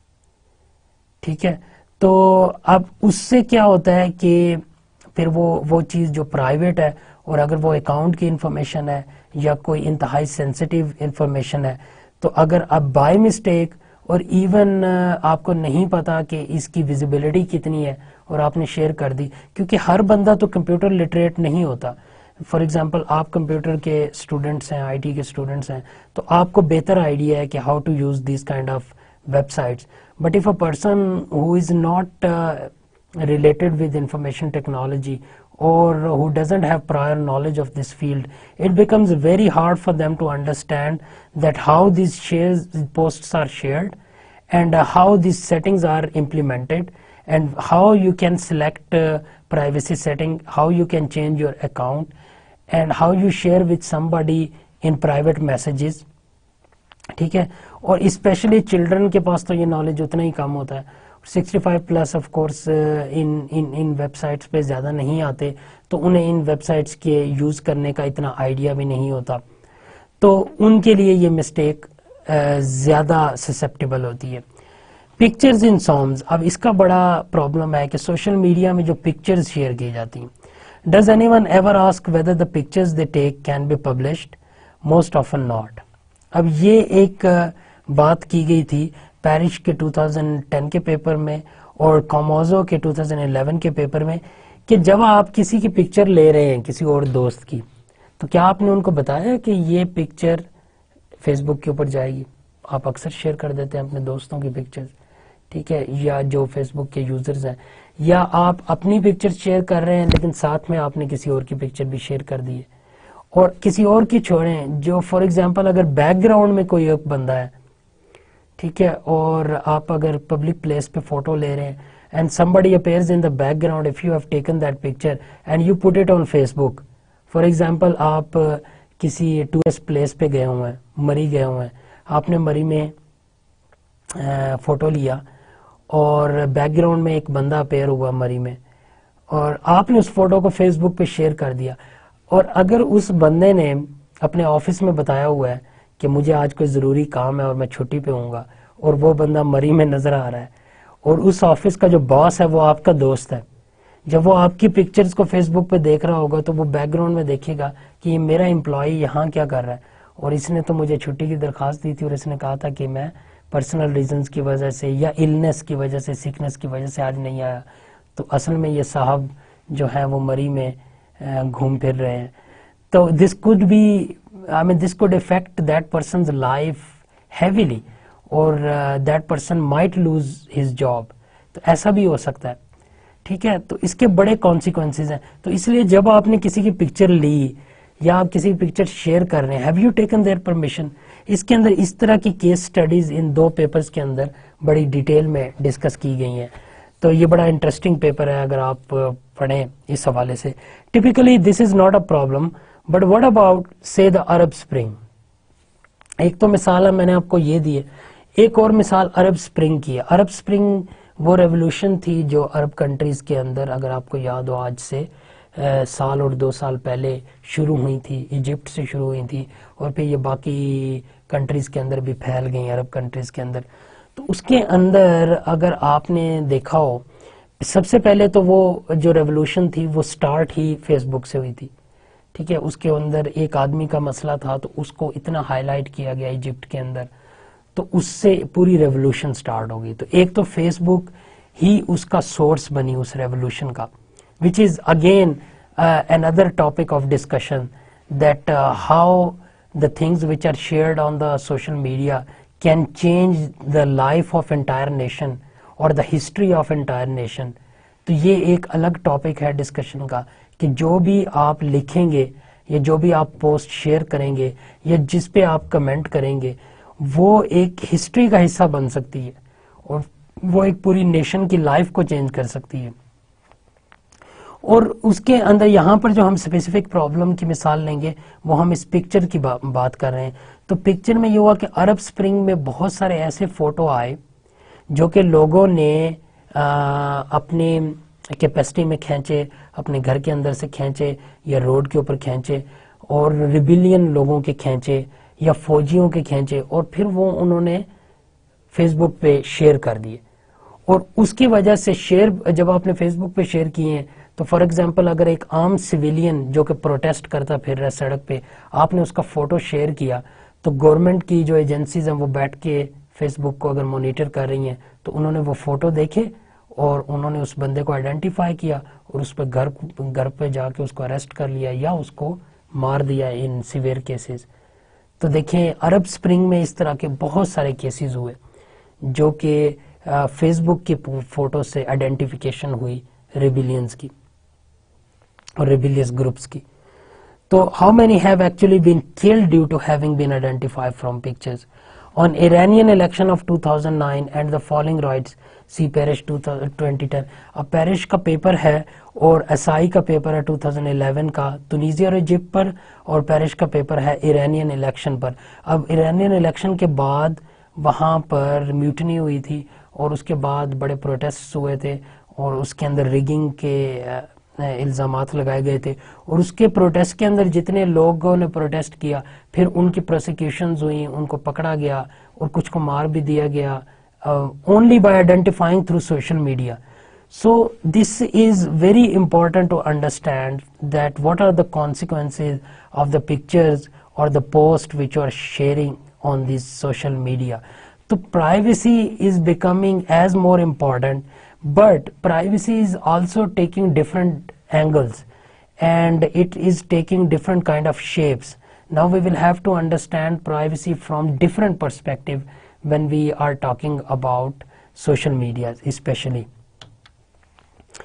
ٹھیک ہے, تو اب اس سے کیا ہوتا ہے کہ پھر وہ چیز جو پرائیویٹ ہے, اور اگر وہ اکاؤنٹ کی انفارمیشن ہے یا کوئی انتہائی سینسیٹیو انفارمیشن ہے, تو اگر اب بائی مسٹیک اور ایون آپ کو نہیں پتا کہ اس کی ویزیبلٹی کتنی ہے اور آپ نے شیئر کر دی, کیونکہ ہر بندہ تو کمپیوٹر لٹریٹ نہیں ہوتا. فار ایگزامپل آپ کمپیوٹر کے اسٹوڈنٹس ہیں, آئی ٹی کے اسٹوڈنٹس ہیں, تو آپ کو بہتر آئیڈیا ہے کہ how to use these kind of websites. But if a person who is not related with information technology or who doesn't have prior knowledge of this field, it becomes very hard for them to understand that how these posts are shared, and how these settings are implemented, and how you can select privacy setting, how you can change your account, and how you share with somebody in private messages. ٹھیک ہے, اور especially children کے پاس تو یہ knowledge اتنا ہی کم ہوتا ہے. 65 plus of course ان ویب سائٹس پہ زیادہ نہیں آتے, تو انہیں ان ویب سائٹس کے یوز کرنے کا اتنا آئیڈیا بھی نہیں ہوتا, تو ان کے لیے یہ مسٹیک زیادہ سسپٹیبل ہوتی ہے. پکچرز ان سومز, اب اس کا بڑا پرابلم ہے کہ سوشل میڈیا میں جو پکچرز شیئر کی جاتی ہیں, does anyone ever ask whether the pictures they take can be published? Most often not. اب یہ ایک بات کی گئی تھی پیرش کے 2010 کے پیپر میں اور کاموزو کے 2011 کے پیپر میں, کہ جب آپ کسی کی پکچر لے رہے ہیں کسی اور دوست کی, تو کیا آپ نے ان کو بتایا کہ یہ پکچر فیس بک کے اوپر جائے گی؟ آپ اکثر شیئر کر دیتے ہیں اپنے دوستوں کی پکچر, ٹھیک ہے, یا جو فیس بک کے یوزرز ہیں, یا آپ اپنی پکچر شیئر کر رہے ہیں لیکن ساتھ میں آپ نے کسی اور کی پکچر بھی شیئر کر دی ہے. اور کسی اور کی چھوڑیں, جو فار ایگزامپل اگر بیک گراؤنڈ میں کوئی ایک بندہ ہے, ٹھیک ہے, اور آپ اگر پبلک پلیس پہ فوٹو لے رہے ہیں and somebody appears in the background, if you have taken that picture and you put it on Facebook, for example آپ کسی ٹورسٹ پلیس پہ گئے ہوئے ہیں, مری گئے ہوئے ہیں, آپ نے مری میں فوٹو لیا اور بیک گراؤنڈ میں ایک بندہ اپیئر ہوا مری میں, اور آپ نے اس فوٹو کو فیس بک پہ شیئر کر دیا, اور اگر اس بندے نے اپنے آفس میں بتایا ہوا ہے کہ مجھے آج کوئی ضروری کام ہے اور میں چھٹی پہ ہوں گا, اور وہ بندہ مری میں نظر آ رہا ہے, اور اس آفس کا جو باس ہے وہ آپ کا دوست ہے, جب وہ آپ کی پکچرز کو فیس بک پہ دیکھ رہا ہوگا تو وہ بیک گراؤنڈ میں دیکھے گا کہ یہ میرا امپلائی یہاں کیا کر رہا ہے, اور اس نے تو مجھے چھٹی کی درخواست دی تھی اور اس نے کہا تھا کہ میں پرسنل ریزنز کی وجہ سے یا النس کی وجہ سے, سکنس کی وجہ سے آج نہیں آیا. تو اصل میں یہ صاحب جو ہیں وہ مری میں گھوم پھر رہے ہیں. تو this could be, I mean this could affect that person's life heavily, اور that person might lose his job. تو ایسا بھی ہو سکتا ہے, ٹھیک ہے. تو اس کے بڑے کانسیکوینسز ہیں. تو اس لیے جب آپ نے کسی کی پکچر لی یا آپ کسی کی پکچر شیئر کر رہے ہیں, have you taken their permission. اس کے اندر اس طرح کی کیس سٹڈیز ان 2 پیپرز کے اندر بڑی ڈیٹیل میں ڈسکس کی گئی ہیں. تو یہ بڑا انٹرسٹنگ پیپر ہے اگر آپ پڑھیں اس حوالے سے. Typically this is not a problem, but what about say the Arab spring. ایک تو مثال ہے میں نے آپ کو یہ دی ہے, ایک اور مثال عرب اسپرنگ کی ہے. عرب اسپرنگ وہ ریولوشن تھی جو عرب کنٹریز کے اندر, اگر آپ کو یاد ہو, آج سے سال اور 2 سال پہلے شروع ہوئی تھی, ایجپٹ سے شروع ہوئی تھی, اور پھر یہ باقی کنٹریز کے اندر بھی پھیل گئی, عرب کنٹریز کے اندر. تو اس کے اندر اگر آپ نے دیکھا ہو, سب سے پہلے تو وہ جو ریولوشن تھی وہ سٹارٹ ہی فیس بک سے ہوئی تھی, ٹھیک ہے. اس کے اندر ایک آدمی کا مسئلہ تھا تو اس کو اتنا ہائی لائٹ کیا گیا ایجپٹ کے اندر, تو اس سے پوری ریولوشن سٹارٹ ہو گئی. تو ایک تو فیس بک ہی اس کا سورس بنی اس ریولوشن کا, which is again another topic of discussion, that how the things which are shared on the social media can change the life of entire nation or the history of entire nation. تو یہ ایک الگ topic ہے discussion کا کہ جو بھی آپ لکھیں گے یا جو بھی آپ پوسٹ شیئر کریں گے یا جس پہ آپ کمنٹ کریں گے وہ ایک ہسٹری کا حصہ بن سکتی ہے, اور وہ ایک پوری نیشن کی لائف کو چینج کر سکتی ہے. اور اس کے اندر یہاں پر جو ہم اسپیسیفک پرابلم کی مثال لیں گے وہ ہم اس پکچر کی بات کر رہے ہیں. تو پکچر میں یہ ہوا کہ عرب اسپرنگ میں بہت سارے ایسے فوٹو آئے جو کہ لوگوں نے اپنی کیپیسٹی میں کھینچے, اپنے گھر کے اندر سے کھینچے یا روڈ کے اوپر کھینچے, اور ریبیلین لوگوں کے کھینچے یا فوجیوں کے کھینچے, اور پھر وہ انہوں نے فیس بک پہ شیئر کر دیے. اور اس کی وجہ سے شیئر جب آپ نے فیس بک پہ شیئر کیے ہیں تو فار ایگزامپل اگر ایک عام سویلین جو کہ پروٹیسٹ کرتا پھر رہا سڑک پہ, آپ نے اس کا فوٹو شیئر کیا, تو گورنمنٹ کی جو ایجنسیز ہیں وہ بیٹھ کے فیس بک کو اگر مانیٹر کر رہی ہیں تو انہوں نے وہ فوٹو دیکھے اور انہوں نے اس بندے کو آئیڈینٹیفائی کیا اور اس پہ گھر پہ جا کے اس کو اریسٹ کر لیا یا اس کو مار دیا ان سیویئر کیسز. تو دیکھیں عرب اسپرنگ میں اس طرح کے بہت سارے کیسز ہوئے جو کہ فیس بک کی فوٹو سے آئیڈینٹیفیکیشن ہوئی ریبیلینز کی اور ریبیلیس گروپس کی. تو how many have actually been killed due to having been identified from pictures? On Iranian election of 2009 and the falling rights, see Parish 2010. اب پیرش کا پیپر ہے اور اسائی کا پیپر ہے 2011 کا تونیزیا اور ایجپٹ پر, اور پیرش کا پیپر ہے ایرانین الیکشن پر. اب ایرانین الیکشن کے بعد وہاں پر میوٹنی ہوئی تھی اور اس کے بعد بڑے پروٹیسٹ ہوئے تھے اور اس کے اندر ریگنگ کے الزامات لگائے گئے تھے, اور اس کے پروٹیسٹ کے اندر جتنے لوگوں نے پروٹیسٹ کیا پھر ان کی پروسیکیوشنز ہوئیں, ان کو پکڑا گیا اور کچھ کو مار بھی دیا گیا only by identifying through social media. So this is very important to understand that what are the consequences of the pictures or the post which you are sharing on this social media. So privacy is becoming as more important, but privacy is also taking different angles and it is taking different kind of shapes. Now we will have to understand privacy from different perspective when we are talking about social media especially.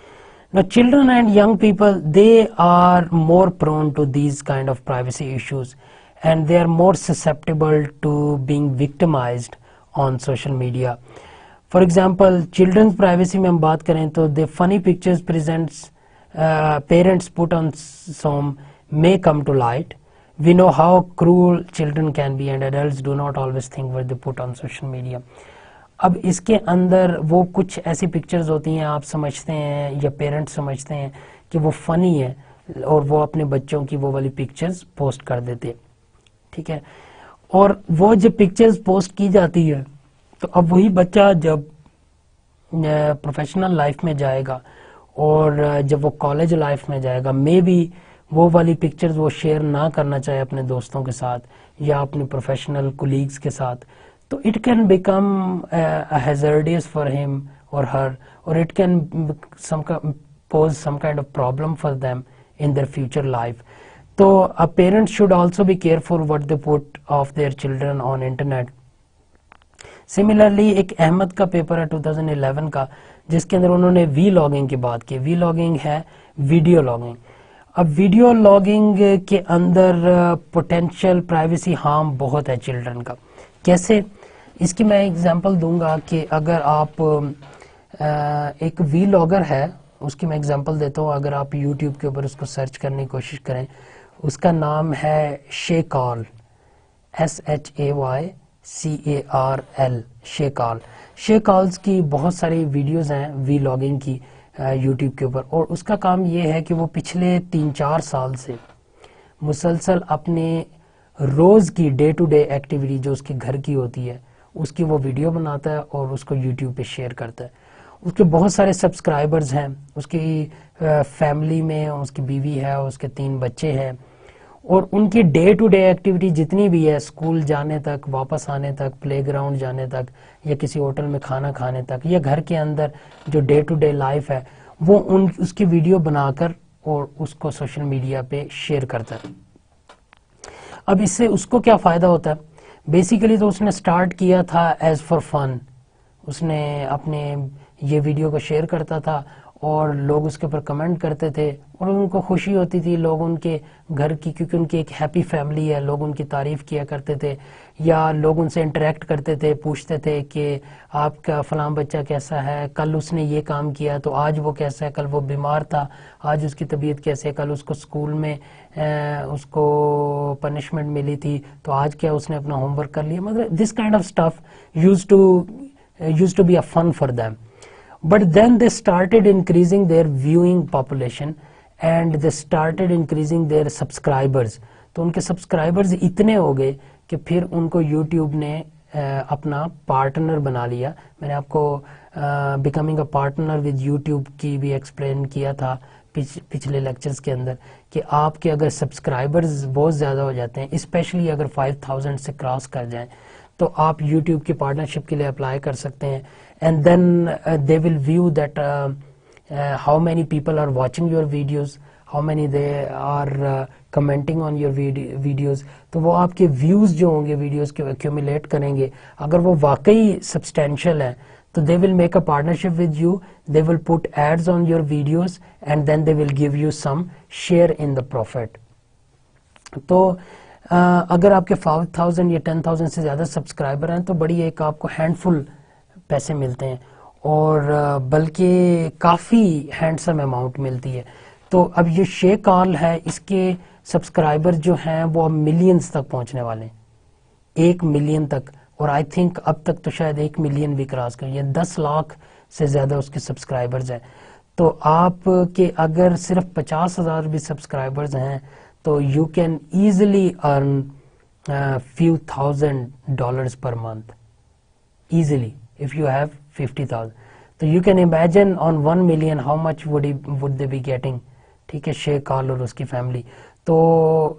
Now, children and young people, they are more prone to these kind of privacy issues, and they are more susceptible to being victimized on social media. For example, children's privacy में हम बात करें तो the funny pictures parents put on some may come to light. We know how cruel children can be, and adults do not always think what they put on social media. اب اس کے اندر وہ کچھ ایسی پکچرز ہوتی ہیں آپ سمجھتے ہیں یا پیرنٹس سمجھتے ہیں کہ وہ فنی ہے اور وہ اپنے بچوں کی وہ والی پکچرز پوسٹ کر دیتے, ٹھیک ہے. اور وہ جب پکچرز پوسٹ کی جاتی ہے تو اب وہی بچہ جب پروفیشنل لائف میں جائے گا اور جب وہ کالج لائف میں جائے گا, مے بی وہ والی پکچرز وہ شیئر نہ کرنا چاہے اپنے دوستوں کے ساتھ یا اپنے پروفیشنل کولیگز کے ساتھ, تو it can become hazardous for him or her, or it can pose some kind of problem for them in their future life. So a parent should also be careful what they put of their children on internet. Similarly, ایک احمد کا paper ہے 2011 کا جس کے اندر انہوں نے وی logging کی بات کی. وی لاگنگ ہے ویڈیو لاگنگ. اب ویڈیو لاگنگ کے اندر پوٹینشیل پرائیویسی ہارم بہت ہے چلڈرن کا. کیسے؟ اس کی میں ایگزامپل دوں گا کہ اگر آپ ایک وی لاگر ہے, اس کی میں ایگزامپل دیتا ہوں. اگر آپ یوٹیوب کے اوپر اس کو سرچ کرنے کی کوشش کریں, اس کا نام ہے شیکال, SHAYCARL, شیکال. شیکالز کی بہت ساری ویڈیوز ہیں وی لاگنگ کی یوٹیوب کے اوپر, اور اس کا کام یہ ہے کہ وہ پچھلے 3-4 سال سے مسلسل اپنے روز کی ڈے ٹو ڈے ایکٹیویٹی جو اس کے گھر کی ہوتی ہے اس کی وہ ویڈیو بناتا ہے اور اس کو یوٹیوب پہ شیئر کرتا ہے. اس کے بہت سارے سبسکرائبرز ہیں, اس کی فیملی میں اس کی بیوی ہے, اس کے 3 بچے ہیں, اور ان کی ڈے ٹو ڈے ایکٹیویٹی جتنی بھی ہے, اسکول جانے تک, واپس آنے تک, پلے گراؤنڈ جانے تک, یا کسی ہوٹل میں کھانا کھانے تک, یا گھر کے اندر جو ڈے ٹو ڈے لائف ہے وہ اس کی ویڈیو بنا کر اور اس کو سوشل میڈیا پہ شیئر کرتا ہے. اب اس سے اس کو کیا فائدہ ہوتا ہے؟ بیسیکلی تو اس نے سٹارٹ کیا تھا ایز فار فن. اس نے اپنے یہ ویڈیو کو شیئر کرتا تھا اور لوگ اس کے اوپر کمنٹ کرتے تھے اور ان کو خوشی ہوتی تھی, لوگ ان کے گھر کی, کیونکہ ان کی ایک ہیپی فیملی ہے, لوگ ان کی تعریف کیا کرتے تھے یا لوگ ان سے انٹریکٹ کرتے تھے, پوچھتے تھے کہ آپ کا فلاں بچہ کیسا ہے, کل اس نے یہ کام کیا تو آج وہ کیسا ہے, کل وہ بیمار تھا آج اس کی طبیعت کیسے ہے, کل اس کو اسکول میں اس کو پنشمنٹ ملی تھی تو آج کیا اس نے اپنا ہوم ورک کر لیا. مطلب this kind of stuff used to be a fun for them. But then they started increasing their viewing population and they started increasing their subscribers. تو ان کے سبسکرائبرز اتنے ہو گئے کہ پھر ان کو یوٹیوب نے اپنا پارٹنر بنا لیا. میں نے آپ کو becoming a partner with YouTube کی بھی ایکسپلین کیا تھا پچھلے لیکچرز کے اندر کہ آپ کے اگر سبسکرائبرز بہت زیادہ ہو جاتے ہیں, اسپیشلی اگر 5000 سے کراس کر جائیں, تو آپ یوٹیوب کی پارٹنرشپ کے لیے اپلائی کر سکتے ہیں. And then they will view that how many people are watching your videos, how many they are commenting on your videos. تو وہ آپ کے ویوز جو ہوں گے ویڈیوز کے ایکومولیٹ کریں گے. اگر وہ واقعی سبسٹینشیل ہیں تو they will make a partnership with you, they will put ads on your videos and then they will give you some share in the profit. تو اگر آپ کے 5000 یا 10,000 سے زیادہ سبسکرائبر ہیں تو بڑی ایک آپ کو ہینڈ فل پیسے ملتے ہیں, اور بلکہ کافی ہینڈسم اماؤنٹ ملتی ہے. تو اب یہ شیکال ہے, اس کے سبسکرائبر جو ہیں وہ اب ملینز تک پہنچنے والے ہیں, 1 ملین تک, اور آئی تھنک اب تک تو شاید 1 ملین بھی کراس کر, یا 10 لاکھ سے زیادہ اس کے سبسکرائبرز ہیں. تو آپ کے اگر صرف 50,000 بھی سبسکرائبرز ہیں تو you can easily earn few $1,000 per month easily if you have 50,000. تو you can imagine on 1 million how much would they be getting. ٹھیک ہے, شیکال اور اس کی فیملی. تو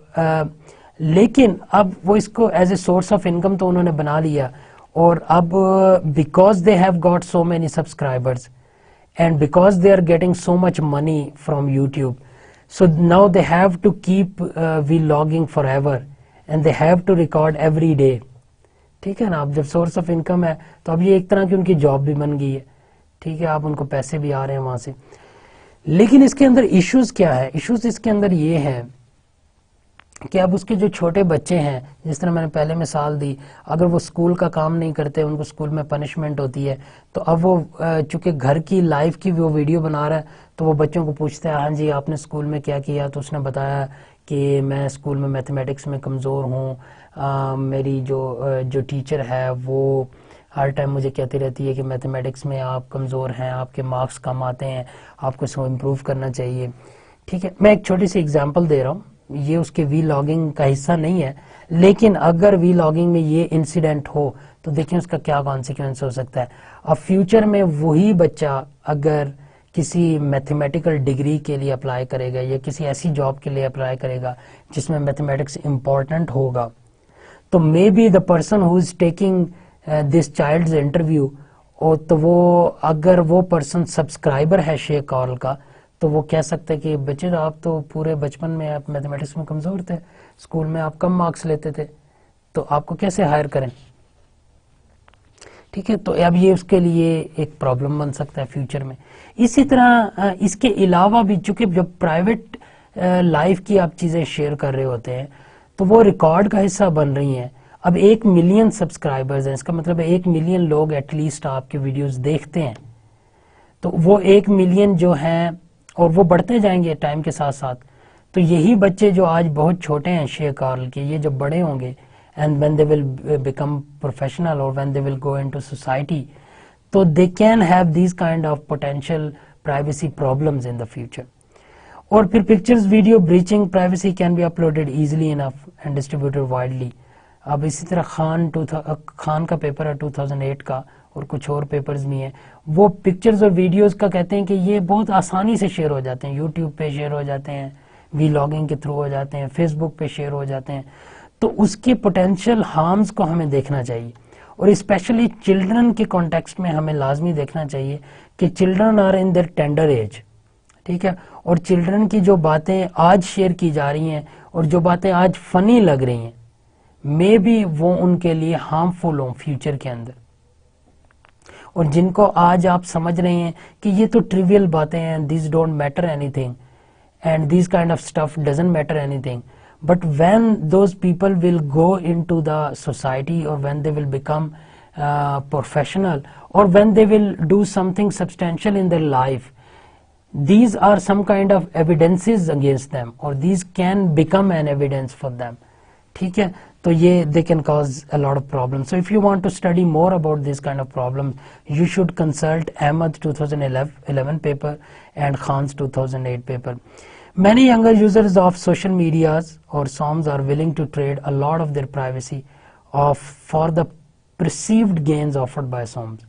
لیکن اب وہ اس کو as a source of income تو انہوں نے بنا لیا, اور اب because they have got so many subscribers and because they are getting so much money from YouTube, so now they have to keep vlogging forever and they have to record every day. ٹھیک ہے نا, اب جب source of income ہے تو اب یہ ایک طرح کی ان کی جاب بھی بن گئی ہے. ٹھیک ہے, آپ ان کو پیسے بھی آ رہے ہیں وہاں سے. لیکن اس کے اندر ایشوز کیا ہے؟ ایشوز اس کے اندر یہ ہے کہ اب اس کے جو چھوٹے بچے ہیں، جس طرح میں نے پہلے مثال دی، اگر وہ اسکول کا کام نہیں کرتے، ان کو اسکول میں پنشمنٹ ہوتی ہے، تو اب وہ چونکہ گھر کی لائف کی وہ ویڈیو بنا رہا ہے، تو وہ بچوں کو پوچھتا ہے، ہاں جی آپ نے اسکول میں کیا کیا؟ تو اس نے بتایا کہ میں اسکول میں میتھمیٹکس میں کمزور ہوں، میری جو ٹیچر ہے وہ ہر ٹائم مجھے کہتی رہتی ہے کہ میتھمیٹکس میں آپ کمزور ہیں، آپ کے مارکس کم آتے ہیں، آپ کو اس کو امپروو کرنا چاہیے. ٹھیک ہے، میں ایک چھوٹی سی اگزامپل دے رہا ہوں، یہ اس کے وی لاگنگ کا حصہ نہیں ہے، لیکن اگر وی لاگنگ میں یہ انسیڈنٹ ہو تو دیکھیں اس کا کیا کانسیکوینس ہو سکتا ہے. اب فیوچر میں وہی بچہ اگر کسی میتھمیٹیکل ڈگری کے لیے اپلائی کرے گا یا کسی ایسی جاب کے لیے اپلائی کرے گا جس میں میتھمیٹکس امپورٹنٹ ہوگا، تو maybe the person who is taking this child's interview, تو وہ اگر وہ پرسن سبسکرائبر ہے شیئر کال کا، تو وہ کہہ سکتے کہ بچے آپ تو پورے بچپن میں آپ میتھمیٹکس میں کمزور تھے، اسکول میں آپ کم مارکس لیتے تھے، تو آپ کو کیسے ہائر کریں؟ ٹھیک ہے، تو اب یہ اس کے لیے ایک پرابلم بن سکتا ہے فیوچر میں. اسی طرح اس کے علاوہ بھی چونکہ جب پرائیویٹ لائف کی آپ چیزیں شیئر کر رہے ہوتے ہیں تو وہ ریکارڈ کا حصہ بن رہی ہیں. اب 1 ملین سبسکرائبرز ہیں، اس کا مطلب ہے 1 ملین لوگ ایٹ لیسٹ آپ کے ویڈیوز دیکھتے ہیں، تو وہ 1 ملین جو ہیں اور وہ بڑھتے جائیں گے ٹائم کے ساتھ ساتھ. تو یہی بچے جو آج بہت چھوٹے ہیں شیئر کارل کے، یہ جب بڑے ہوں گے and when they will become professional or when they will go into society, so they can have these kind of potential privacy problems in the future. اور پھر pictures video breaching privacy can be uploaded easily enough and distributed widely. اب اسی طرح خان کا paper ہے 2008 کا، اور کچھ اور پیپرز بھی ہیں، وہ پکچرز اور ویڈیوز کا کہتے ہیں کہ یہ بہت آسانی سے شیئر ہو جاتے ہیں، یوٹیوب پہ شیئر ہو جاتے ہیں، وی لاگنگ کے تھرو ہو جاتے ہیں، فیس بک پہ شیئر ہو جاتے ہیں. تو اس کے پوٹینشیل ہارمز کو ہمیں دیکھنا چاہیے، اور اسپیشلی چلڈرن کے کانٹیکسٹ میں ہمیں لازمی دیکھنا چاہیے کہ children are in their tender age. ٹھیک ہے، اور چلڈرن کی جو باتیں آج شیئر کی جا رہی ہیں اور جو باتیں آج فنی لگ رہی ہیں، مے بی وہ ان کے لیے ہارمفل ہوں فیوچر کے اندر، اور جن کو آج آپ سمجھ رہے ہیں کہ یہ تو ٹریویل باتیں ہیں، these don't matter anything and these kind of stuff doesn't matter anything. But when those people will go into the society, or when they will become professional, or when they will do something substantial in their life, these are some kind of evidences against them, or these can become an evidence for them. ٹھیک ہے، تو یہ they can cause a lot of problems. So if you want to study more about this kind of problems, you should consult Ahmed's 2011 paper and Khan's 2008 paper. Many younger users of social medias or SOMs are willing to trade a lot of their privacy for the perceived gains offered by SOMs.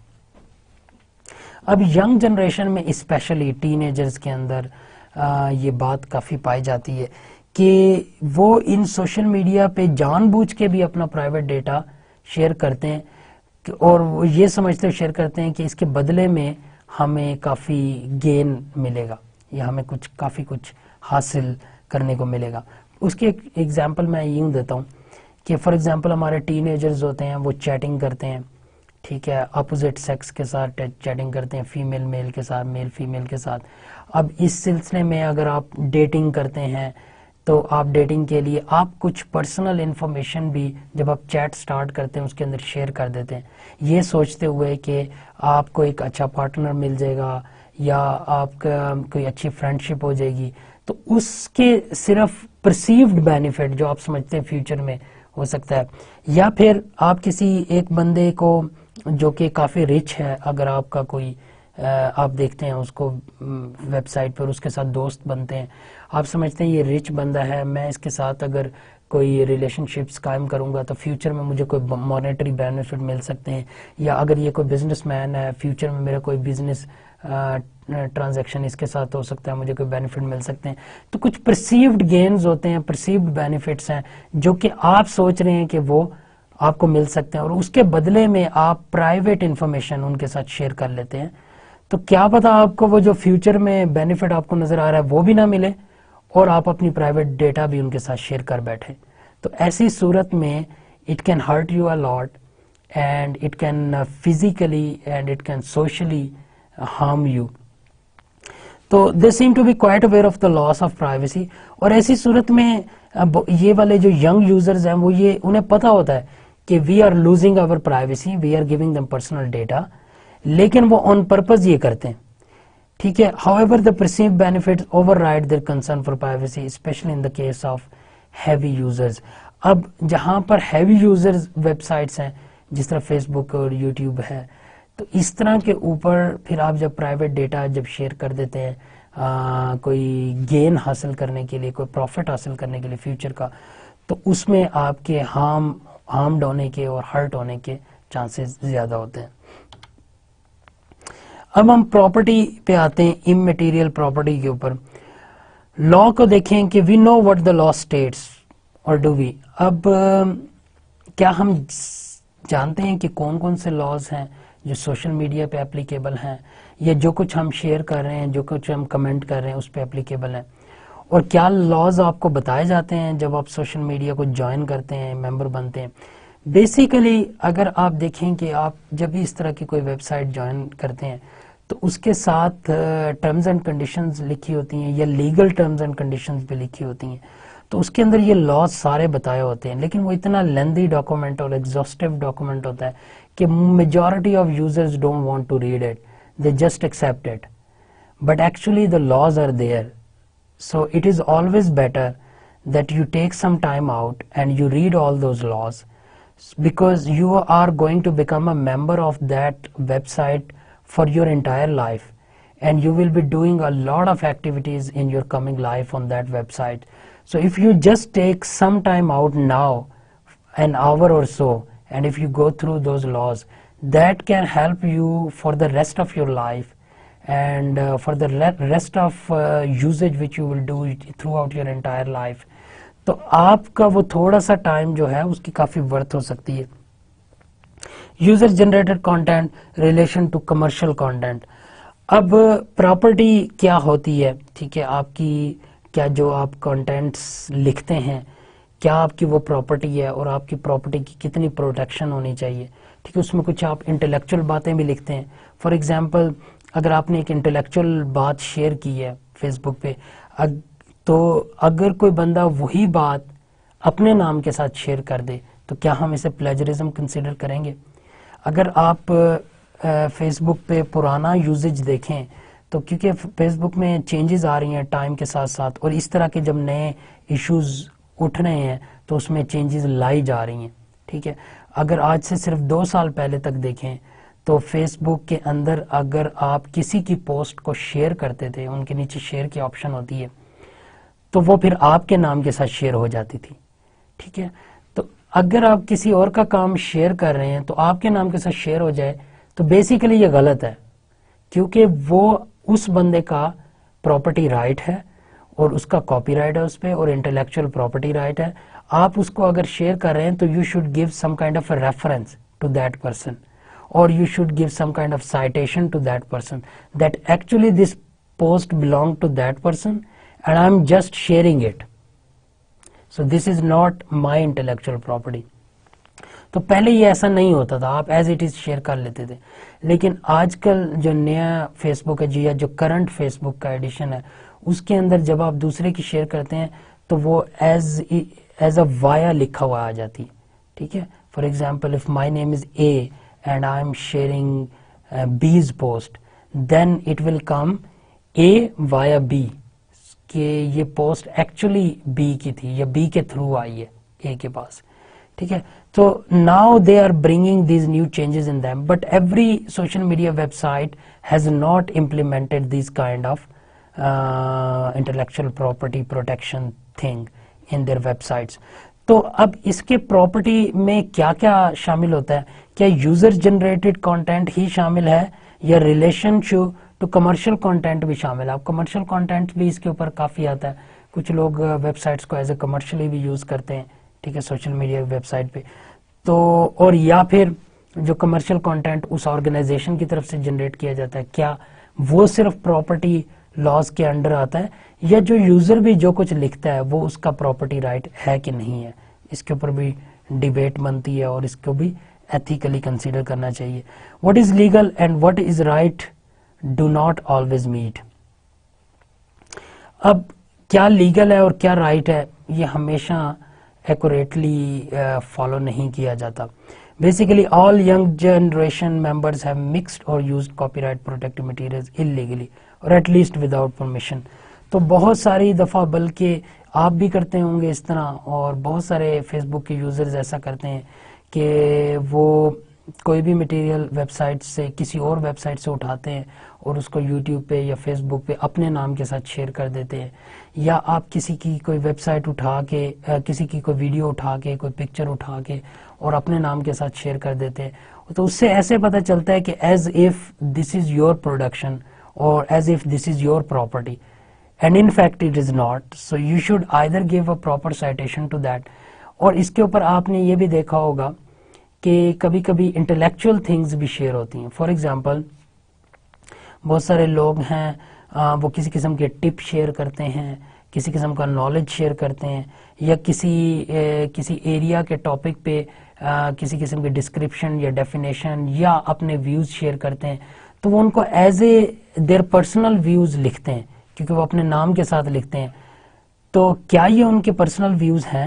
اب young generation میں especially teenagers کے اندر یہ بات کافی پائی جاتی ہے کہ وہ ان سوشل میڈیا پہ جان بوجھ کے بھی اپنا پرائیویٹ ڈیٹا شیئر کرتے ہیں، اور وہ یہ سمجھتے شیئر کرتے ہیں کہ اس کے بدلے میں ہمیں کافی گین ملے گا یا ہمیں کافی کچھ حاصل کرنے کو ملے گا. اس کی ایک ایگزامپل میں یوں دیتا ہوں کہ فار ایگزامپل ہمارے ٹین ایجرز ہوتے ہیں، وہ چیٹنگ کرتے ہیں، ٹھیک ہے، اپوزٹ سیکس کے ساتھ چیٹنگ کرتے ہیں، فیمیل میل کے ساتھ، میل فیمیل کے ساتھ. اب اس سلسلے میں اگر آپ ڈیٹنگ کرتے ہیں تو آپ ڈیٹنگ کے لیے آپ کچھ پرسنل انفارمیشن بھی جب آپ چیٹ سٹارٹ کرتے ہیں اس کے اندر شیئر کر دیتے ہیں، یہ سوچتے ہوئے کہ آپ کو ایک اچھا پارٹنر مل جائے گا یا آپ کا کوئی اچھی فرینڈشپ ہو جائے گی. تو اس کے صرف پرسیوڈ بینیفٹ جو آپ سمجھتے ہیں فیوچر میں ہو سکتا ہے، یا پھر آپ کسی ایک بندے کو جو کہ کافی رچ ہے، اگر آپ کا کوئی آپ دیکھتے ہیں اس کو ویب سائٹ پر، اس کے ساتھ دوست بنتے ہیں، آپ سمجھتے ہیں یہ رچ بندہ ہے، میں اس کے ساتھ اگر کوئی ریلیشن شپس قائم کروں گا تو فیوچر میں مجھے کوئی مانیٹری بینیفٹ مل سکتے ہیں، یا اگر یہ کوئی بزنس مین ہے فیوچر میں میرا کوئی بزنس ٹرانزیکشن اس کے ساتھ ہو سکتا ہے، مجھے کوئی بینیفٹ مل سکتے ہیں. تو کچھ پرسیوڈ گینز ہوتے ہیں، پرسیوڈ بینیفٹس ہیں جو کہ آپ سوچ رہے ہیں کہ وہ آپ کو مل سکتے ہیں، اور اس کے بدلے میں آپ پرائیویٹ انفارمیشن ان کے ساتھ شیئر کر لیتے ہیں. تو کیا پتا آپ کو وہ جو فیوچر میں بینیفٹ آپ کو نظر آ رہا ہے وہ بھی نہ ملے، اور آپ اپنی پرائیویٹ ڈیٹا بھی ان کے ساتھ شیئر کر بیٹھے. تو ایسی صورت میں it can hurt you a lot and it can physically and it can socially harm you. تو they seem to be quite aware of the loss of privacy. اور ایسی صورت میں یہ والے جو ینگ یوزرز ہیں وہ یہ انہیں پتہ ہوتا ہے کہ we are losing our privacy, we are giving them personal data, لیکن وہ آن پرپز یہ کرتے ہیں. ٹھیک ہے. however the perceived benefits override their concern for privacy, especially in the case of heavy users. اب جہاں پر ہیوی یوزرز ویب سائٹس ہیں جس طرح فیس بک اور یوٹیوب ہے, تو اس طرح کے اوپر پھر آپ جب پرائیویٹ ڈیٹا جب شیئر کر دیتے ہیں کوئی گین حاصل کرنے کے لیے, کوئی پروفٹ حاصل کرنے کے لیے فیوچر کا, تو اس میں آپ کے ہارمڈ ہونے کے اور ہرٹ ہونے کے چانسز زیادہ ہوتے ہیں. اب ہم پراپرٹی پہ آتے ہیں, اممیٹیریل پراپرٹی کے اوپر. لا کو دیکھیں کہ we know what the law states or do we. اب کیا ہم جانتے ہیں کہ کون کون سے لاز ہیں جو سوشل میڈیا پہ اپلیکیبل ہیں, یا جو کچھ ہم شیئر کر رہے ہیں, جو کچھ ہم کمنٹ کر رہے ہیں اس پہ اپلیکیبل ہیں, اور کیا لاز آپ کو بتائے جاتے ہیں جب آپ سوشل میڈیا کو جوائن کرتے ہیں, ممبر بنتے ہیں. بیسیکلی اگر آپ دیکھیں کہ آپ جب بھی اس طرح کی کوئی ویب سائٹ جوائن کرتے ہیں تو اس کے ساتھ ٹرمز اینڈ کنڈیشنز لکھی ہوتی ہیں, یا لیگل ٹرمز اینڈ کنڈیشنز بھی لکھی ہوتی ہیں. تو اس کے اندر یہ لاز سارے بتائے ہوتے ہیں, لیکن وہ اتنا لیندی ڈاکومنٹ اور ایگزاسٹیو ڈاکومنٹ ہوتا ہے کہ majority of users don't want to read it, they just accept it. But actually the laws are there. So it is always better that you take some time out and you read all those laws, because you are going to become a member of that website for your entire life, and you will be doing a lot of activities in your coming life on that website. So if you just take some time out now, an hour or so, and if you go through those laws, that can help you for the rest of your life, and for the rest of usage which you will do throughout your entire life. تو آپ کا وہ تھوڑا سا time جو ہے اس کی کافی worth ہو سکتی ہے. User generated content relation to commercial content. اب پراپرٹی کیا ہوتی ہے, ٹھیک ہے, آپ کی کیا جو آپ کانٹینٹس لکھتے ہیں کیا آپ کی وہ پراپرٹی ہے, اور آپ کی پراپرٹی کی کتنی پروٹیکشن ہونی چاہیے. ٹھیک ہے, اس میں کچھ آپ انٹلیکچوئل باتیں بھی لکھتے ہیں. فار ایگزامپل اگر آپ نے ایک انٹلیکچوئل بات شیئر کی ہے فیس بک پہ, تو اگر کوئی بندہ وہی بات اپنے نام کے ساتھ شیئر کر دے تو کیا ہم اسے پلیجرزم کنسیڈر کریں گے؟ اگر آپ فیس بک پہ پرانا یوزیج دیکھیں تو کیونکہ فیس بک میں چینجز آ رہی ہیں ٹائم کے ساتھ ساتھ, اور اس طرح کے جب نئے ایشوز اٹھ رہے ہیں تو اس میں چینجز لائی جا رہی ہیں. ٹھیک ہے, اگر آج سے صرف 2 سال پہلے تک دیکھیں تو فیس بک کے اندر اگر آپ کسی کی پوسٹ کو شیئر کرتے تھے, ان کے نیچے شیئر کی آپشن ہوتی ہے, تو وہ پھر آپ کے نام کے ساتھ شیئر ہو جاتی تھی. ٹھیک ہے, تو اگر آپ کسی اور کا کام شیئر کر رہے ہیں تو آپ کے نام کے ساتھ شیئر ہو جائے تو بیسیکلی یہ غلط ہے, کیونکہ وہ اس بندے کا پراپرٹی رائٹ ہے اور اس کا کاپی رائٹ ہے اس پہ, اور انٹلیکچوئل پراپرٹی رائٹ ہے. آپ اس کو اگر شیئر کر رہے ہیں تو you should give some kind of a reference to that person, or you should give some kind of citation to that person that actually this post belonged to that person and I'm just sharing it. So this is not my intellectual property. تو پہلے یہ ایسا نہیں ہوتا تھا, آپ as it is share کر لیتے تھے, لیکن آج کل جو نیا فیس بک ہے یا جو کرنٹ فیس بک کا ایڈیشن ہے اس کے اندر جب آپ دوسرے کی شیئر کرتے ہیں تو وہ ایز اے وایا لکھا ہوا آ جاتی. ٹھیک ہے, for example if my name is A and I am sharing B's post, then it will come A via B, کہ یہ پوسٹ ایکچولی B کی تھی یا B کے تھرو آئی ہے A کے پاس. ٹھیک ہے, تو now they are bringing these new changes in them, but every social media website has not implemented these kind of intellectual property protection thing in their websites. تو اب اس کے پراپرٹی میں کیا کیا شامل ہوتا ہے؟ کیا یوزر جنریٹڈ کانٹینٹ ہی شامل ہے یا ریلیشن ٹو کمرشل کانٹینٹ بھی شامل ہے؟ اب کمرشل کانٹینٹ بھی اس کے اوپر کافی آتا ہے, کچھ لوگ ویب سائٹس کو ایز اے کمرشلی بھی یوز کرتے ہیں. ٹھیک ہے, سوشل میڈیا ویب سائٹ پہ. تو اور یا پھر جو کمرشل کانٹینٹ اس آرگنائزیشن کی طرف سے جنریٹ کیا جاتا ہے, کیا وہ صرف پراپرٹی لاز کے انڈر آتا ہے, یا جو یوزر بھی جو کچھ لکھتا ہے وہ اس کا پراپرٹی رائٹ ہے کہ نہیں ہے؟ اس کے اوپر بھی ڈیبیٹ بنتی ہے اور اس کو بھی ایتھیکلی کنسیڈر کرنا چاہیے. What is legal and what is right do not always meet. اب کیا لیگل ہے اور کیا رائٹ ہے یہ ہمیشہ ایکوریٹلی فالو نہیں کیا جاتا. Basically all young generation members have mixed or used copyright protected materials illegally or at least without permission. تو بہت ساری دفعہ بلکہ آپ بھی کرتے ہوں گے اس طرح، اور بہت سارے فیس بک کے یوزرز ایسا کرتے ہیں کہ وہ کوئی بھی مٹیریل ویب سائٹ سے کسی اور ویب سائٹ سے اٹھاتے ہیں اور اس کو یوٹیوب پہ یا فیس بک پہ اپنے نام کے ساتھ شیئر کر دیتے ہیں. یا آپ کسی کی کوئی ویب سائٹ اٹھا کے کسی کی کوئی ویڈیو اٹھا کے کوئی پکچر اٹھا کے اور اپنے نام کے ساتھ شیئر کر دیتے ہیں. تو اس سے ایسے پتہ چلتا ہے کہ as if this is your production or as if this is your property. And in fact it is not. So you should either give a proper citation to that. اور اس کے اوپر آپ نے یہ بھی دیکھا ہوگا کہ کبھی کبھی انٹلیکچوئل تھنگز بھی شیئر ہوتی ہیں. فار ایگزامپل بہت سارے لوگ ہیں وہ کسی قسم کے ٹپ شیئر کرتے ہیں، کسی قسم کا نالج شیئر کرتے ہیں، یا کسی ایریا کے ٹاپک پہ کسی قسم کی ڈسکرپشن یا ڈیفینیشن یا اپنے ویوز شیئر کرتے ہیں. تو وہ ان کو as a their personal views لکھتے ہیں کیونکہ وہ اپنے نام کے ساتھ لکھتے ہیں. تو کیا یہ ان کے پرسنل ویوز ہیں؟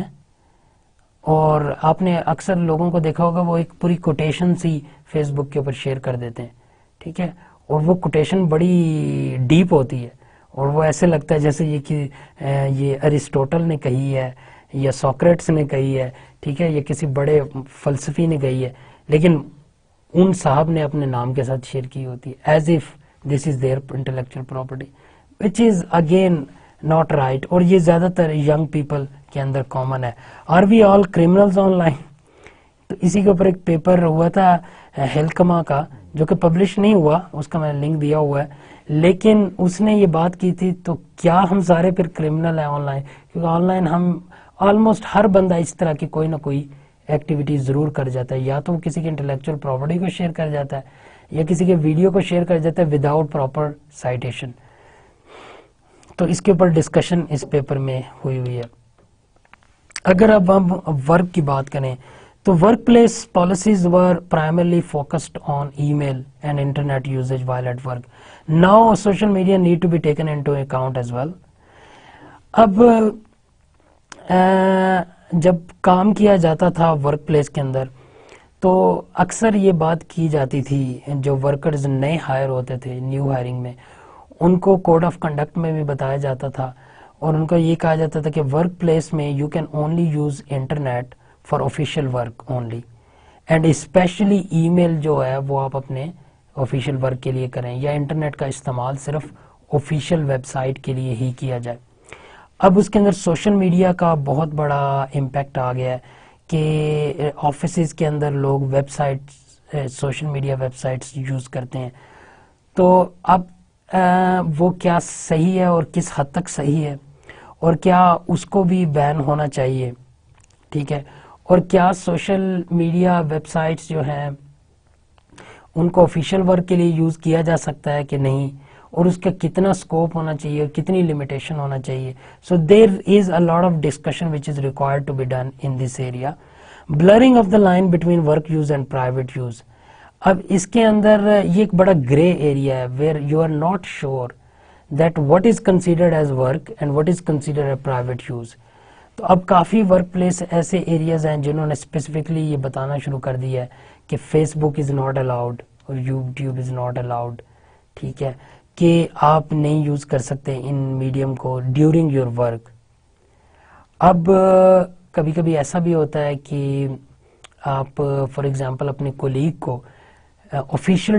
اور آپ نے اکثر لوگوں کو دیکھا ہوگا وہ ایک پوری کوٹیشن سی فیس بک کے اوپر شیئر کر دیتے ہیں، ٹھیک ہے، اور وہ کوٹیشن بڑی ڈیپ ہوتی ہے اور وہ ایسے لگتا ہے جیسے یہ کہ یہ ارسطوٹل نے کہی ہے یا سوکریٹس نے کہی ہے، ٹھیک ہے، یا کسی بڑے فلسفی نے کہی ہے، لیکن ان صاحب نے اپنے نام کے ساتھ شیئر کی ہوتی ہے as if this is their intellectual property. which is again not right. اور یہ زیادہ تر ینگ پیپل کے اندر کامن ہے. Are we all criminals online? تو اسی کے اوپر ایک پیپر ہوا تھا ہیلکما کا جو کہ پبلش نہیں ہوا، اس کا میں نے لنک دیا ہوا ہے، لیکن اس نے یہ بات کی تھی تو کیا ہم سارے پھر کریمنل ہیں آن لائن؟ کیونکہ آن لائن ہم آلموسٹ ہر بندہ اس طرح کی کوئی نہ کوئی ایکٹیویٹی ضرور کر جاتا ہے، یا تو وہ کسی کی انٹلیکچوئل پراپرٹی کو شیئر کر جاتا ہے یا کسی کے ویڈیو کو شیئر کر جاتا ہے وداؤٹ پراپر سائٹیشن. تو اس کے اوپر ڈسکشن اس پیپر میں ہوئی ہے. اگر اب ہم ورک کی بات کریں تو workplace policies were primarily focused on email and internet usage while at work. Now social media need to be taken into account as well. اب جب کام کیا جاتا تھا ورک پلیس کے اندر تو اکثر یہ بات کی جاتی تھی، جو ورکرز نئے ہائر ہوتے تھے نیو ہائرنگ میں ان کو کوڈ آف کنڈکٹ میں بھی بتایا جاتا تھا اور ان کو یہ کہا جاتا تھا کہ ورک پلیس میں you can only use internet for official work only, and especially email جو ہے وہ آپ اپنے آفیشیل ورک کے لیے کریں، یا انٹرنیٹ کا استعمال صرف آفیشیل ویب سائٹ کے لیے ہی کیا جائے. اب اس کے اندر سوشل میڈیا کا بہت بڑا امپیکٹ آ گیا ہے کہ آفیسز کے اندر لوگ website social media websites use کرتے ہیں. تو اب وہ کیا صحیح ہے اور کس حد تک صحیح ہے، اور کیا اس کو بھی بین ہونا چاہیے، ٹھیک ہے، اور کیا سوشل میڈیا ویب سائٹس جو ہیں ان کو آفیشیل ورک کے لیے یوز کیا جا سکتا ہے کہ نہیں، اور اس کا کتنا سکوپ ہونا چاہیے اور کتنی لمیٹیشن ہونا چاہیے. So there is a lot of discussion which is required to be done in this area. Blurring of the line between work use and private use. اب اس کے اندر یہ ایک بڑا گرے ایریا ہے where you are not sure that what is considered as work and what is considered a private use. تو اب کافی ورک پلیس ایسے ایریاز ہیں جنہوں نے اسپیسیفکلی یہ بتانا شروع کر دیا ہے کہ Facebook is not allowed or YouTube is not allowed, ٹھیک ہے، کہ آپ نہیں یوز کر سکتے ان میڈیم کو ڈیورنگ یور ورک. اب کبھی کبھی ایسا بھی ہوتا ہے کہ آپ فار ایگزامپل اپنے کولیگ کو آفیشیل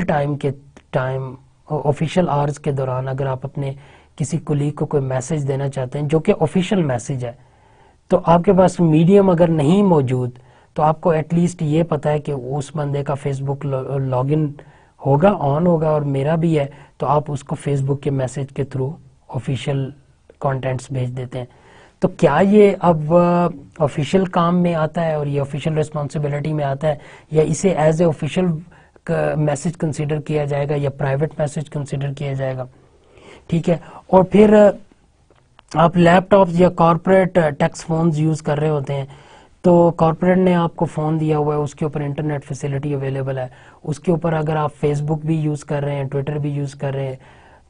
آفیشیل آورز کے دوران اگر آپ اپنے کسی کولیگ کو کوئی میسج دینا چاہتے ہیں جو کہ آفیشیل میسج ہے، تو آپ کے پاس میڈیم اگر نہیں موجود تو آپ کو ایٹ لیسٹ یہ پتا ہے کہ اس بندے کا فیس بک لاگ ان ہوگا، آن ہوگا، اور میرا بھی ہے، تو آپ اس کو فیس بک کے میسج کے تھرو آفیشیل کانٹینٹس بھیج دیتے ہیں. تو کیا یہ اب آفیشیل کام میں آتا ہے اور یہ آفیشیل ریسپانسبلٹی میں آتا ہے، یا اسے as a official message consider کیا جائے گا یا پرائیویٹ میسج کنسیڈر کیا جائے گا، ٹھیک ہے. اور پھر آپ لیپ ٹاپس یا کارپوریٹ ٹیکس فونز یوز کر رہے ہوتے ہیں، تو کارپوریٹ نے آپ کو فون دیا ہوا ہے، اس کے اوپر انٹرنیٹ فیسلٹی اویلیبل ہے، اس کے اوپر اگر آپ فیس بک بھی یوز کر رہے ہیں، ٹویٹر بھی یوز کر رہے ہیں،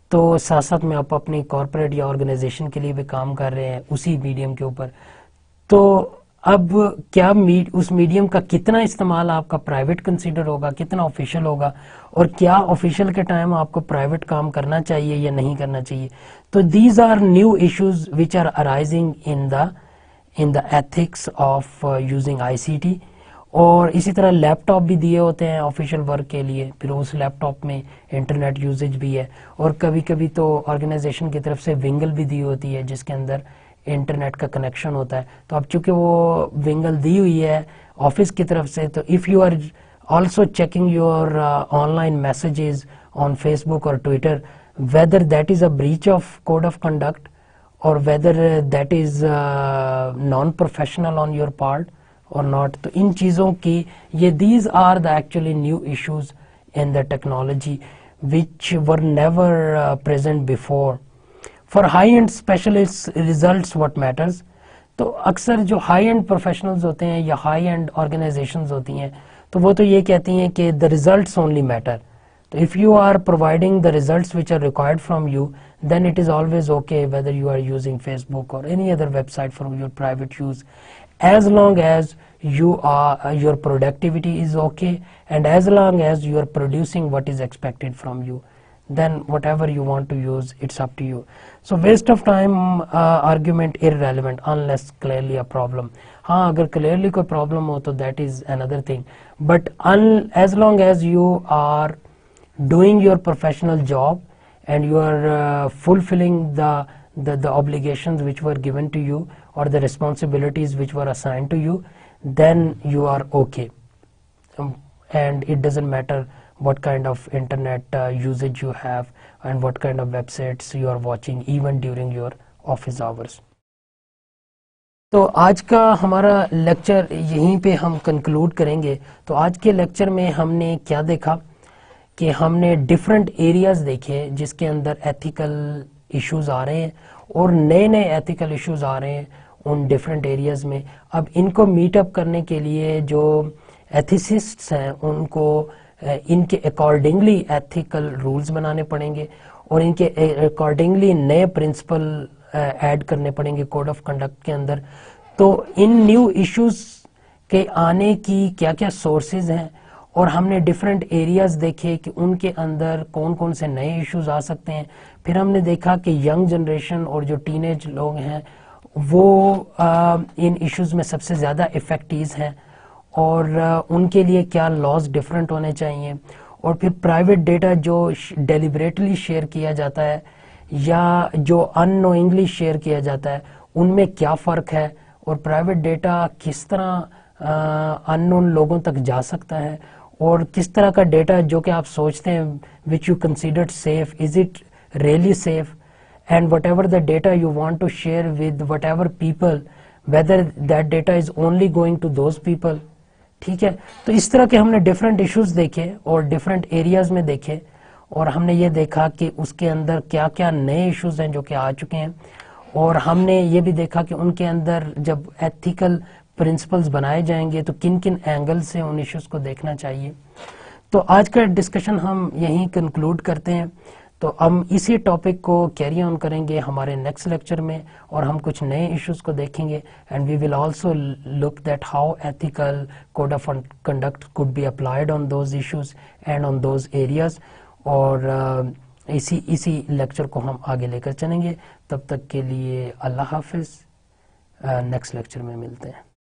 تو ساتھ ساتھ میں آپ اپنی کارپوریٹ یا آرگنائزیشن کے لیے بھی کام کر رہے ہیں اسی میڈیم کے اوپر. تو اب کیا اس میڈیم کا کتنا استعمال آپ کا پرائیویٹ کنسیڈر ہوگا, کتنا آفیشیل ہوگا, اور کیا آفیشیل کے ٹائم آپ کو پرائیویٹ کام کرنا چاہیے یا نہیں کرنا چاہیے. تو these are new issues which are arising in the ethics of using ICT. اور اسی طرح لیپ ٹاپ بھی دیے ہوتے ہیں آفیشیل ورک کے لیے, پھر اس لیپ ٹاپ میں انٹرنیٹ یوزیج بھی ہے, اور کبھی کبھی تو آرگنائزیشن کی طرف سے ونگل بھی دی ہوتی ہے جس کے اندر انٹرنیٹ کا کنیکشن ہوتا ہے. تو اب چونکہ وہ ونگل دی ہوئی ہے آفس کی طرف سے, تو if you are also checking your online messages on Facebook or Twitter, whether that is a breach of code of conduct or whether that is non professional on your part or not. تو ان چیزوں کی یہ these are the actually new issues in the technology which were never present before. For high-end specialists, results what matters. تو اکثر جو high and professionals ہوتے ہیں یا ہائی اینڈ آرگنائزیشنز ہوتی ہیں تو وہ تو یہ کہتی ہیں کہ the results only matter. تو if you are providing the results which are required from you, then it is always okay whether you are using Facebook or any other website for your private use, as long as your productivity is okay and as long as you are producing what is expected from you, then whatever you want to use, it's up to you. So waste of time argument irrelevant unless clearly a problem. ہاں اگر clearly کوئی problem ہو تو that is another thing, but as long as you are doing your professional job and you are fulfilling the obligations which were given to you or the responsibilities which were assigned to you, then you are okay. And it doesn't matter what kind of internet usage you have and what kind of websites you are watching even during your office hours. تو آج کا ہمارا lecture یہیں پہ ہم conclude کریں گے. تو آج کے لیکچر میں ہم نے کیا دیکھا کہ ہم نے ڈیفرنٹ ایریاز دیکھے جس کے اندر ایتھیکل ایشوز آ رہے ہیں اور نئے نئے ایتھیکل ایشوز آ رہے ہیں ان ڈیفرنٹ ایریاز میں. اب ان کو میٹ اپ کرنے کے لیے جو ایتھیسسٹس ہیں ان کو ان کے اکارڈنگلی ایتھیکل رولز بنانے پڑیں گے اور ان کے اکارڈنگلی نئے پرنسپل ایڈ کرنے پڑیں گے کوڈ آف کنڈکٹ کے اندر. تو ان نیو ایشوز کے آنے کی کیا کیا سورسز ہیں اور ہم نے ڈیفرنٹ ایریاز دیکھے کہ ان کے اندر کون کون سے نئے ایشوز آ سکتے ہیں. پھر ہم نے دیکھا کہ ینگ جنریشن اور جو ٹین ایج لوگ ہیں وہ ان ایشوز میں سب سے زیادہ افیکٹیز ہیں اور ان کے لیے کیا لاز ڈیفرنٹ ہونے چاہیے. اور پھر پرائیویٹ ڈیٹا جو ڈیلیبریٹلی شیئر کیا جاتا ہے یا جو ان نوئنگلی شیئر کیا جاتا ہے ان میں کیا فرق ہے اور پرائیویٹ ڈیٹا کس طرح ان نون لوگوں تک جا سکتا ہے اور کس طرح کا ڈیٹا جو کہ آپ سوچتے ہیں which you considered safe, is it really safe, and whatever the data you want to share with whatever people, whether that data is only going to those people. ٹھیک ہے, تو اس طرح کے ہم نے ڈیفرنٹ ایشوز دیکھے اور ڈیفرنٹ ایریاز میں دیکھے اور ہم نے یہ دیکھا کہ اس کے اندر کیا کیا نئے ایشوز ہیں جو کہ آ چکے ہیں اور ہم نے یہ بھی دیکھا کہ ان کے اندر جب ایتھیکل پرنسپلز بنائے جائیں گے تو کن کن اینگل سے ان ایشوز کو دیکھنا چاہیے. تو آج کا ڈسکشن ہم یہیں کنکلوڈ کرتے ہیں. تو ہم اسی ٹاپک کو کیری آن کریں گے ہمارے نیکسٹ لیکچر میں اور ہم کچھ نئے ایشوز کو دیکھیں گے and we will also look that how ethical code of conduct could be applied on those issues and on those areas. اور اسی لیکچر کو ہم آگے لے کر چلیں گے. تب تک کے لیے اللہ حافظ. نیکسٹ لیکچر میں ملتے ہیں.